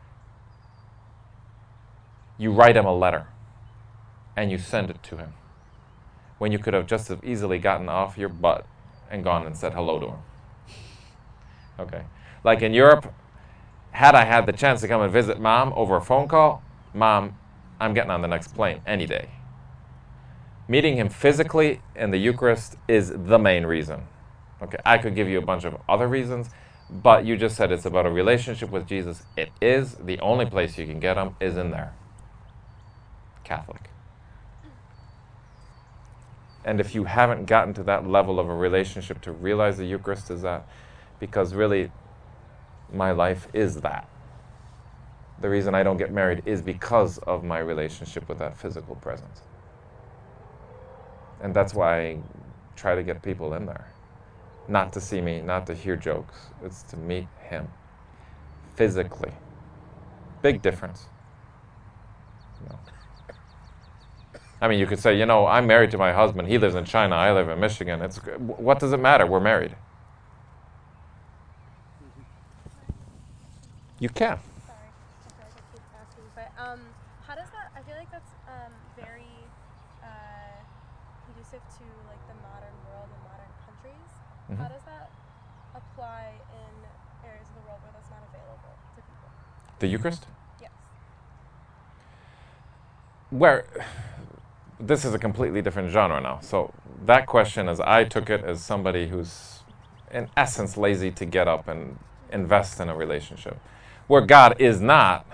you write him a letter and you send it to him, when you could have just as easily gotten off your butt and gone and said hello to him. Okay. Like in Europe, had I had the chance to come and visit Mom over a phone call, Mom, I'm getting on the next plane any day. Meeting him physically in the Eucharist is the main reason. Okay, I could give you a bunch of other reasons, but you just said it's about a relationship with Jesus. It is. The only place you can get him is in there. Catholic. And if you haven't gotten to that level of a relationship to realize the Eucharist is that, because really, my life is that. The reason I don't get married is because of my relationship with that physical presence. And that's why I try to get people in there. Not to see me, not to hear jokes. It's to meet him. Physically. Big difference. No. I mean, you could say, I'm married to my husband. He lives in China. I live in Michigan. What does it matter? We're married. You can. Sorry, I feel like I keep asking, but how does that? I feel like that's very conducive to like the modern world and modern countries. Mm-hmm. How does that apply in areas of the world where that's not available to people? The Eucharist? Yes. Where this is a completely different genre now. So that question, as I took it, as somebody who's in essence lazy to get up and invest in a relationship, where God is not.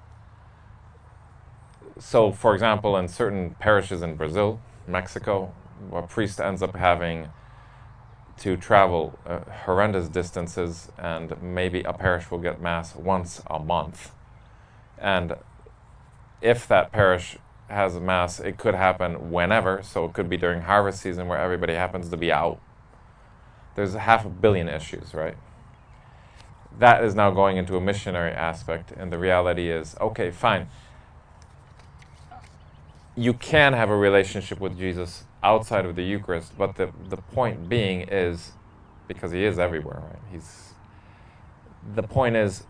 So, for example, in certain parishes in Brazil, Mexico, a priest ends up having to travel horrendous distances, and maybe a parish will get Mass once a month. And if that parish has a Mass, it could happen whenever, so it could be during harvest season where everybody happens to be out. There's 500 million issues, right? That is now going into a missionary aspect, and the reality is, okay, fine. You can have a relationship with Jesus outside of the Eucharist, but the point being is, because he is everywhere, right? The point is,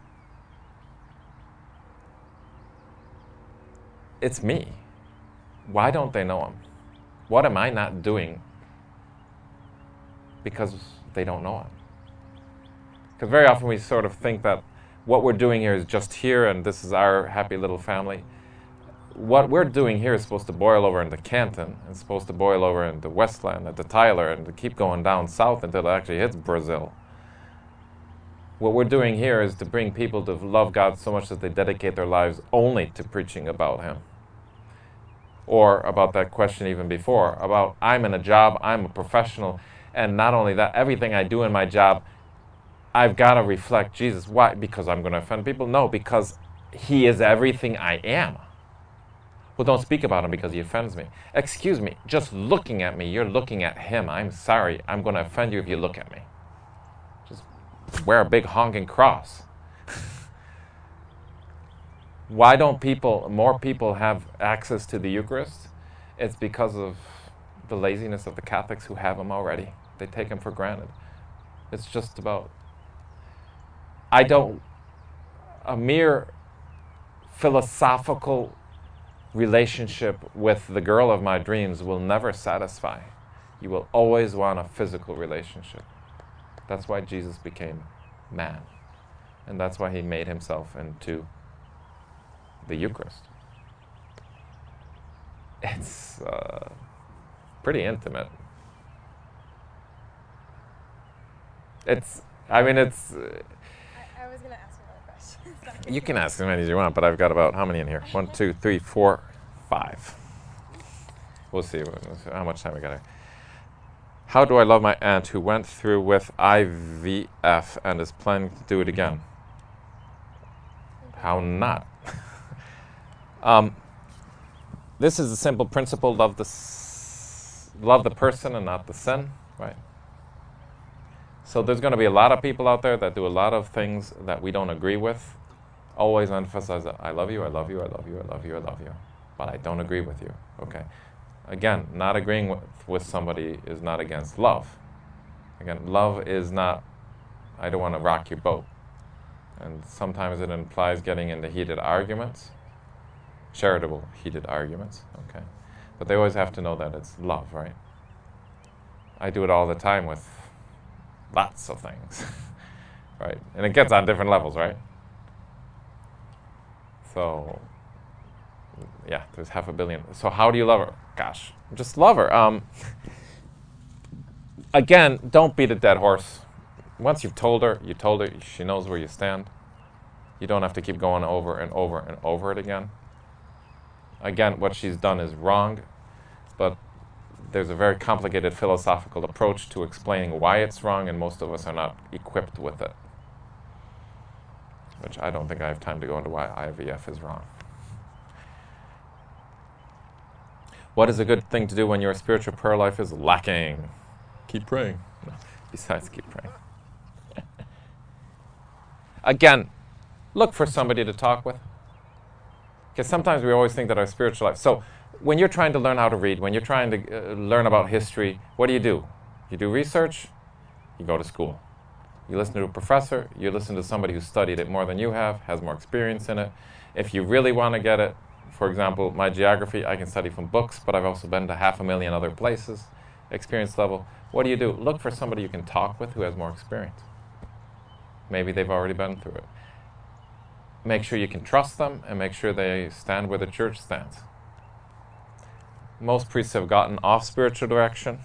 it's me. Why don't they know him? What am I not doing? Because they don't know him. Because very often we sort of think that what we're doing here is just here and this is our happy little family. What we're doing here is supposed to boil over into Canton, it's supposed to boil over into Westland, into Tyler, and to keep going down south until it actually hits Brazil. What we're doing here is to bring people to love God so much that they dedicate their lives only to preaching about him. Or about that question even before, about I'm in a job, I'm a professional, and not only that, everything I do in my job, I've got to reflect Jesus. Why? Because I'm going to offend people? No, because he is everything I am. Well, don't speak about him because he offends me. Excuse me, just looking at me, you're looking at him. I'm sorry, I'm going to offend you if you look at me. Just wear a big honking cross. Why don't more people have access to the Eucharist? It's because of the laziness of the Catholics who have him already. They take him for granted. It's just about, a mere philosophical relationship with the girl of my dreams will never satisfy. You will always want a physical relationship. That's why Jesus became man. And that's why he made himself into the Eucharist. It's pretty intimate. I was going to ask another question. Sorry. You can ask as many as you want, but I've got about, how many in here? 1, 2, 3, 4, 5. We'll see how much time we got here. How do I love my aunt who went through with IVF and is planning to do it again? How not? This is a simple principle: love the person and not the sin, right? So there's going to be a lot of people out there that do a lot of things that we don't agree with. Always emphasize that I love you, I love you, I love you, I love you, I love you, but I don't agree with you. Okay. Again, not agreeing with somebody is not against love. Again, love is not, I don't want to rock your boat. And sometimes it implies getting into heated arguments, charitable heated arguments, okay? But they always have to know that it's love, right? I do it all the time with lots of things, right? And it gets on different levels, right? So, yeah, there's 500 million. So how do you love her? Gosh, just love her. Again, don't beat a dead horse. Once you've told her, she knows where you stand. You don't have to keep going over and over and over it again. Again, what she's done is wrong, but there's a very complicated philosophical approach to explaining why it's wrong, and most of us are not equipped with it. Which I don't think I have time to go into why IVF is wrong. What is a good thing to do when your spiritual prayer life is lacking? Keep praying. No, besides, keep praying. Again, look for somebody to talk with. Because sometimes we always think that our spiritual life... So, when you're trying to learn how to read, when you're trying to learn about history, what do? You do research, you go to school. You listen to a professor, you listen to somebody who studied it more than you have, has more experience in it. If you really want to get it, for example, my geography, I can study from books, but I've also been to 500,000 other places, experience level. What do? Look for somebody you can talk with who has more experience. Maybe they've already been through it. Make sure you can trust them, and make sure they stand where the church stands. Most priests have gotten off spiritual direction,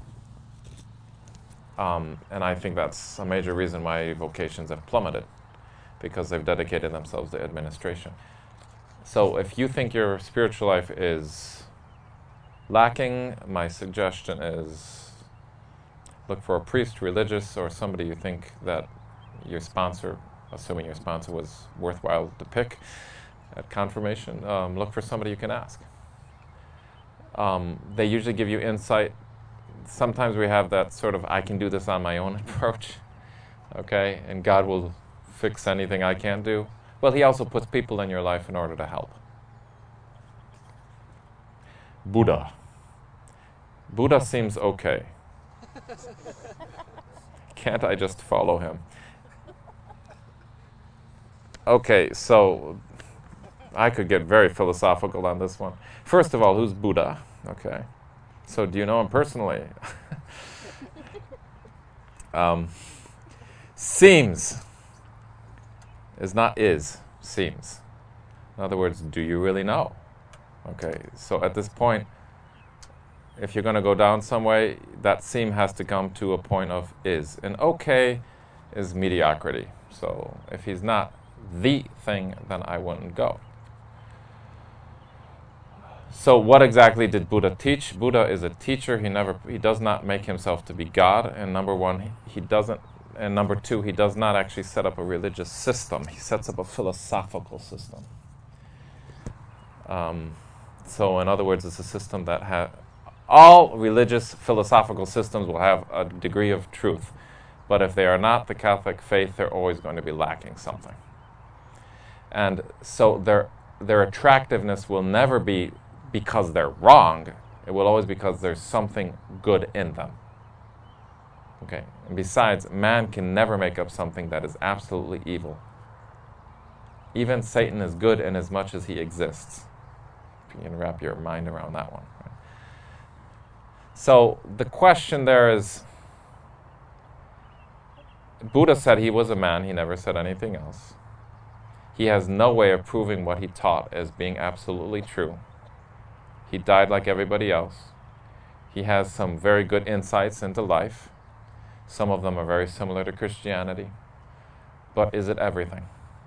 and I think that's a major reason why vocations have plummeted, because they've dedicated themselves to administration. So if you think your spiritual life is lacking, my suggestion is look for a priest, religious, or somebody you think that your sponsor, assuming your sponsor was worthwhile to pick at confirmation, look for somebody you can ask. They usually give you insight. Sometimes we have that sort of I can do this on my own approach, okay, and God will fix anything I can't do. Well, he also puts people in your life in order to help. Buddha. Buddha seems okay. Can't I just follow him? Okay, so I could get very philosophical on this one. First of all, who's Buddha? Okay. So do you know him personally? Seems is not is, seems. In other words, do you really know? Okay, so at this point, if you're going to go down some way, that seem has to come to a point of is. And okay is mediocrity. So if he's not the thing, then I wouldn't go. So what exactly did Buddha teach? Buddha is a teacher. He does not make himself to be God. And number one, he doesn't. And number two, he does not actually set up a religious system. He sets up a philosophical system. So in other words, it's a system that all religious philosophical systems will have a degree of truth. But if they are not the Catholic faith, they're always going to be lacking something. And so their attractiveness will never be because they're wrong. It will always be because there's something good in them. Okay. And besides, man can never make up something that is absolutely evil. Even Satan is good in as much as he exists. If you can wrap your mind around that one. Right? So the question there is, Buddha said he was a man. He never said anything else. He has no way of proving what he taught as being absolutely true. He died like everybody else. He has some very good insights into life. Some of them are very similar to Christianity. But is it everything?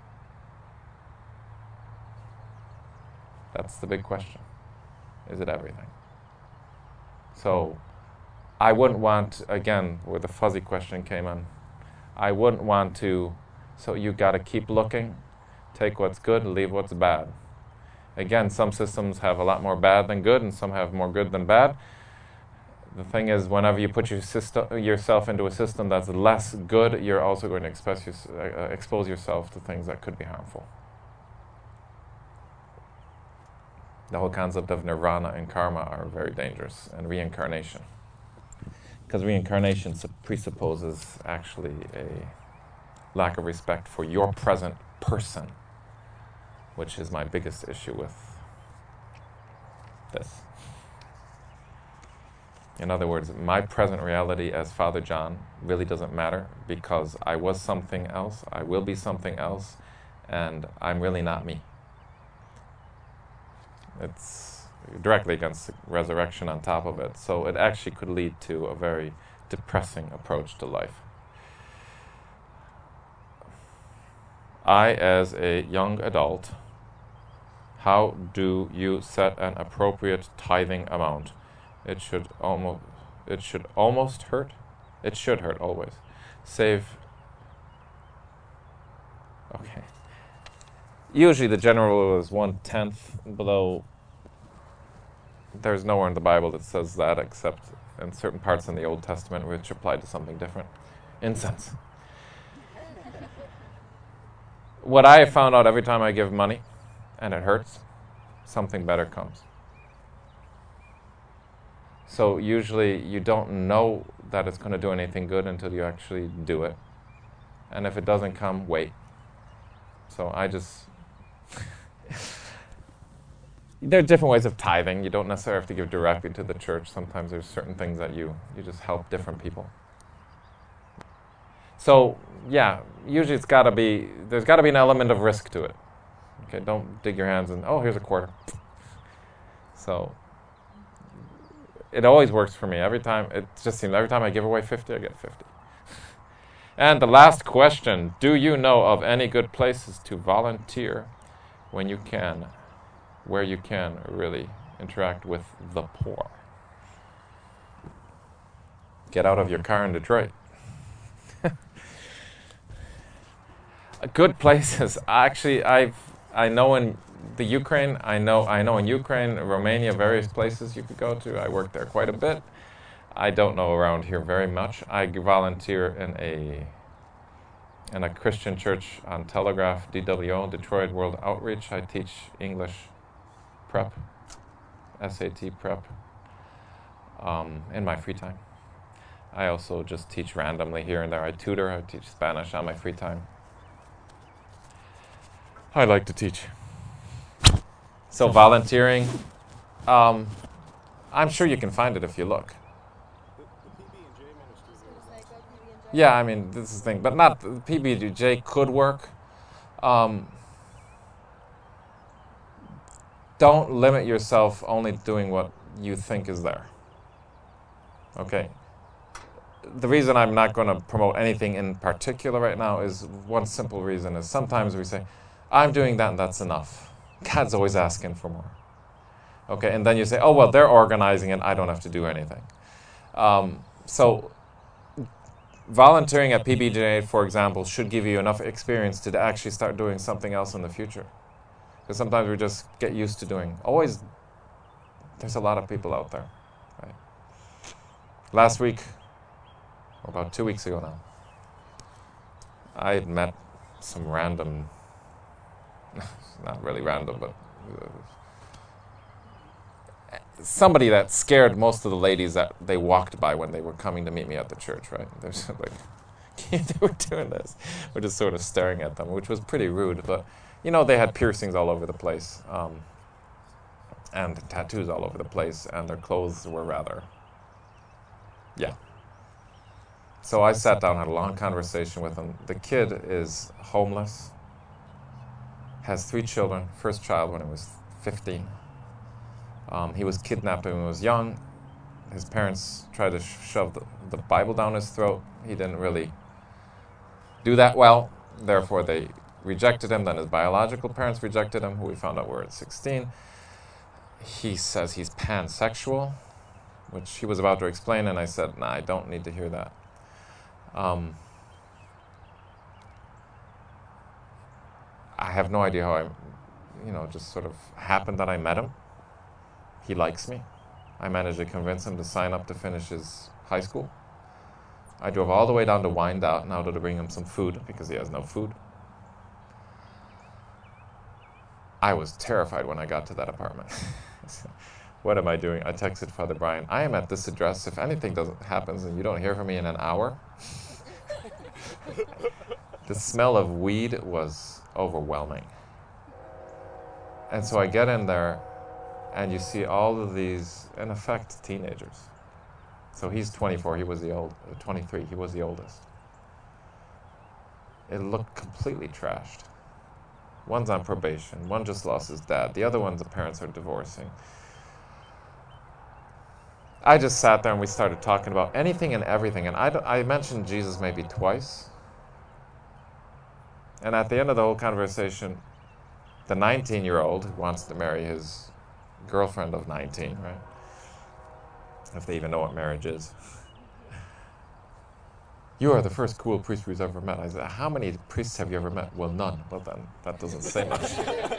That's the big question. Is it everything? So I wouldn't want, again, where the fuzzy question came in, I wouldn't want to, so you got to keep looking, take what's good, leave what's bad. Again, some systems have a lot more bad than good, and some have more good than bad. The thing is, whenever you put yourself into a system that's less good, you're also going to expose yourself to things that could be harmful. The whole concept of nirvana and karma are very dangerous, and reincarnation. Because reincarnation presupposes actually a lack of respect for your present person, which is my biggest issue with this. In other words, my present reality as Father John really doesn't matter, because I was something else, I will be something else, and I'm really not me. It's directly against resurrection on top of it, so it actually could lead to a very depressing approach to life. I, as a young adult, how do you set an appropriate tithing amount? It should almost hurt. It should hurt always. Save. Okay. Usually the general rule is 1/10, although there's nowhere in the Bible that says that except in certain parts in the Old Testament which apply to something different. Incense. What I have found out every time I give money, and it hurts, something better comes. So usually you don't know that it's going to do anything good until you actually do it. And if it doesn't come, wait. So I just... There are different ways of tithing. You don't necessarily have to give directly to the church. Sometimes there's certain things that you just help different people. So, yeah, usually there's got to be an element of risk to it. Okay, don't dig your hands and, oh, here's a quarter. So, it always works for me. It just seems every time I give away 50, I get 50. And the last question, do you know of any good places to volunteer where you can really interact with the poor? Get out of your car in Detroit. Good places. Actually, I know in the Ukraine. I know in Ukraine, Romania, various places you could go to. I worked there quite a bit. I don't know around here very much. I volunteer in a Christian church on Telegraph, DWO, Detroit World Outreach. I teach English prep, SAT prep, in my free time. I also just teach randomly here and there. I tutor. I teach Spanish on my free time. I like to teach. So volunteering, I'm sure you can find it if you look. The PB&J ministry. Like go PB&J. Yeah, I mean, this is the thing, but not PBJ could work. Don't limit yourself only doing what you think is there. Okay. The reason I'm not going to promote anything in particular right now is one simple reason is sometimes we say, I'm doing that and that's enough. God's always asking for more. Okay, and then you say, oh, well, they're organizing it, I don't have to do anything. So volunteering at PBJ, for example, should give you enough experience to actually start doing something else in the future. Because sometimes we just get used to doing. There's a lot of people out there. Right? Last week, or about 2 weeks ago now, I had met some random, not really random, but somebody that scared most of the ladies that they walked by when they were coming to meet me at the church, right? They're just like, they were doing this. We're just sort of staring at them, which was pretty rude. But, they had piercings all over the place, and tattoos all over the place, and their clothes were rather, yeah. So I sat down, had a long conversation with them. The kid is homeless, has 3 children, first child when he was 15. He was kidnapped when he was young. His parents tried to shove the Bible down his throat. He didn't really do that well. Therefore, they rejected him. Then his biological parents rejected him, who we found out were at 16. He says he's pansexual, which he was about to explain, and I said, nah, I don't need to hear that. I have no idea how just sort of happened that I met him. He likes me. I managed to convince him to sign up to finish his high school. I drove all the way down to Wyandotte now to bring him some food because he has no food. I was terrified when I got to that apartment. What am I doing? I texted Father Brian, I am at this address. If anything happens and you don't hear from me in an hour. The smell of weed was overwhelming. And so I get in there, and you see all of these, in effect, teenagers. So he's 24, 23, he was the oldest. It looked completely trashed. One's on probation, one just lost his dad, the other one's the parents are divorcing. I just sat there and we started talking about anything and everything, and I mentioned Jesus maybe twice. And at the end of the whole conversation, the 19-year-old who wants to marry his girlfriend of 19, right? if they even know what marriage is. You are the first cool priest we've ever met. I said, how many priests have you ever met? Well, none. Well, then, that doesn't say much.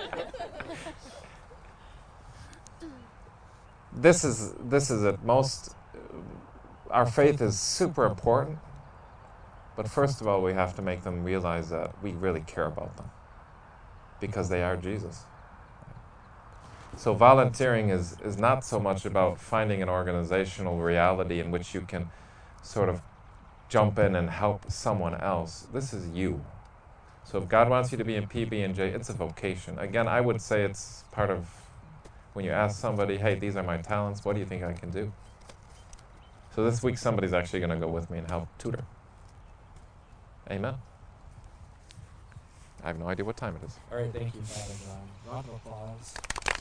This is at most, our faith is super important, but first of all, we have to make them realize that we really care about them, because they are Jesus. So volunteering is not so much about finding an organizational reality in which you can sort of jump in and help someone else. This is you. So if God wants you to be in PB&J, it's a vocation. Again, I would say it's part of when you ask somebody, hey, these are my talents, what do you think I can do? So this week somebody's actually going to go with me and help tutor. Amen. I have no idea what time it is. All right, thank you, Father John. Round of applause.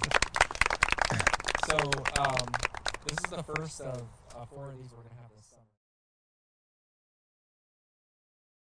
So this is the first of 4 of these we're going to have this summer.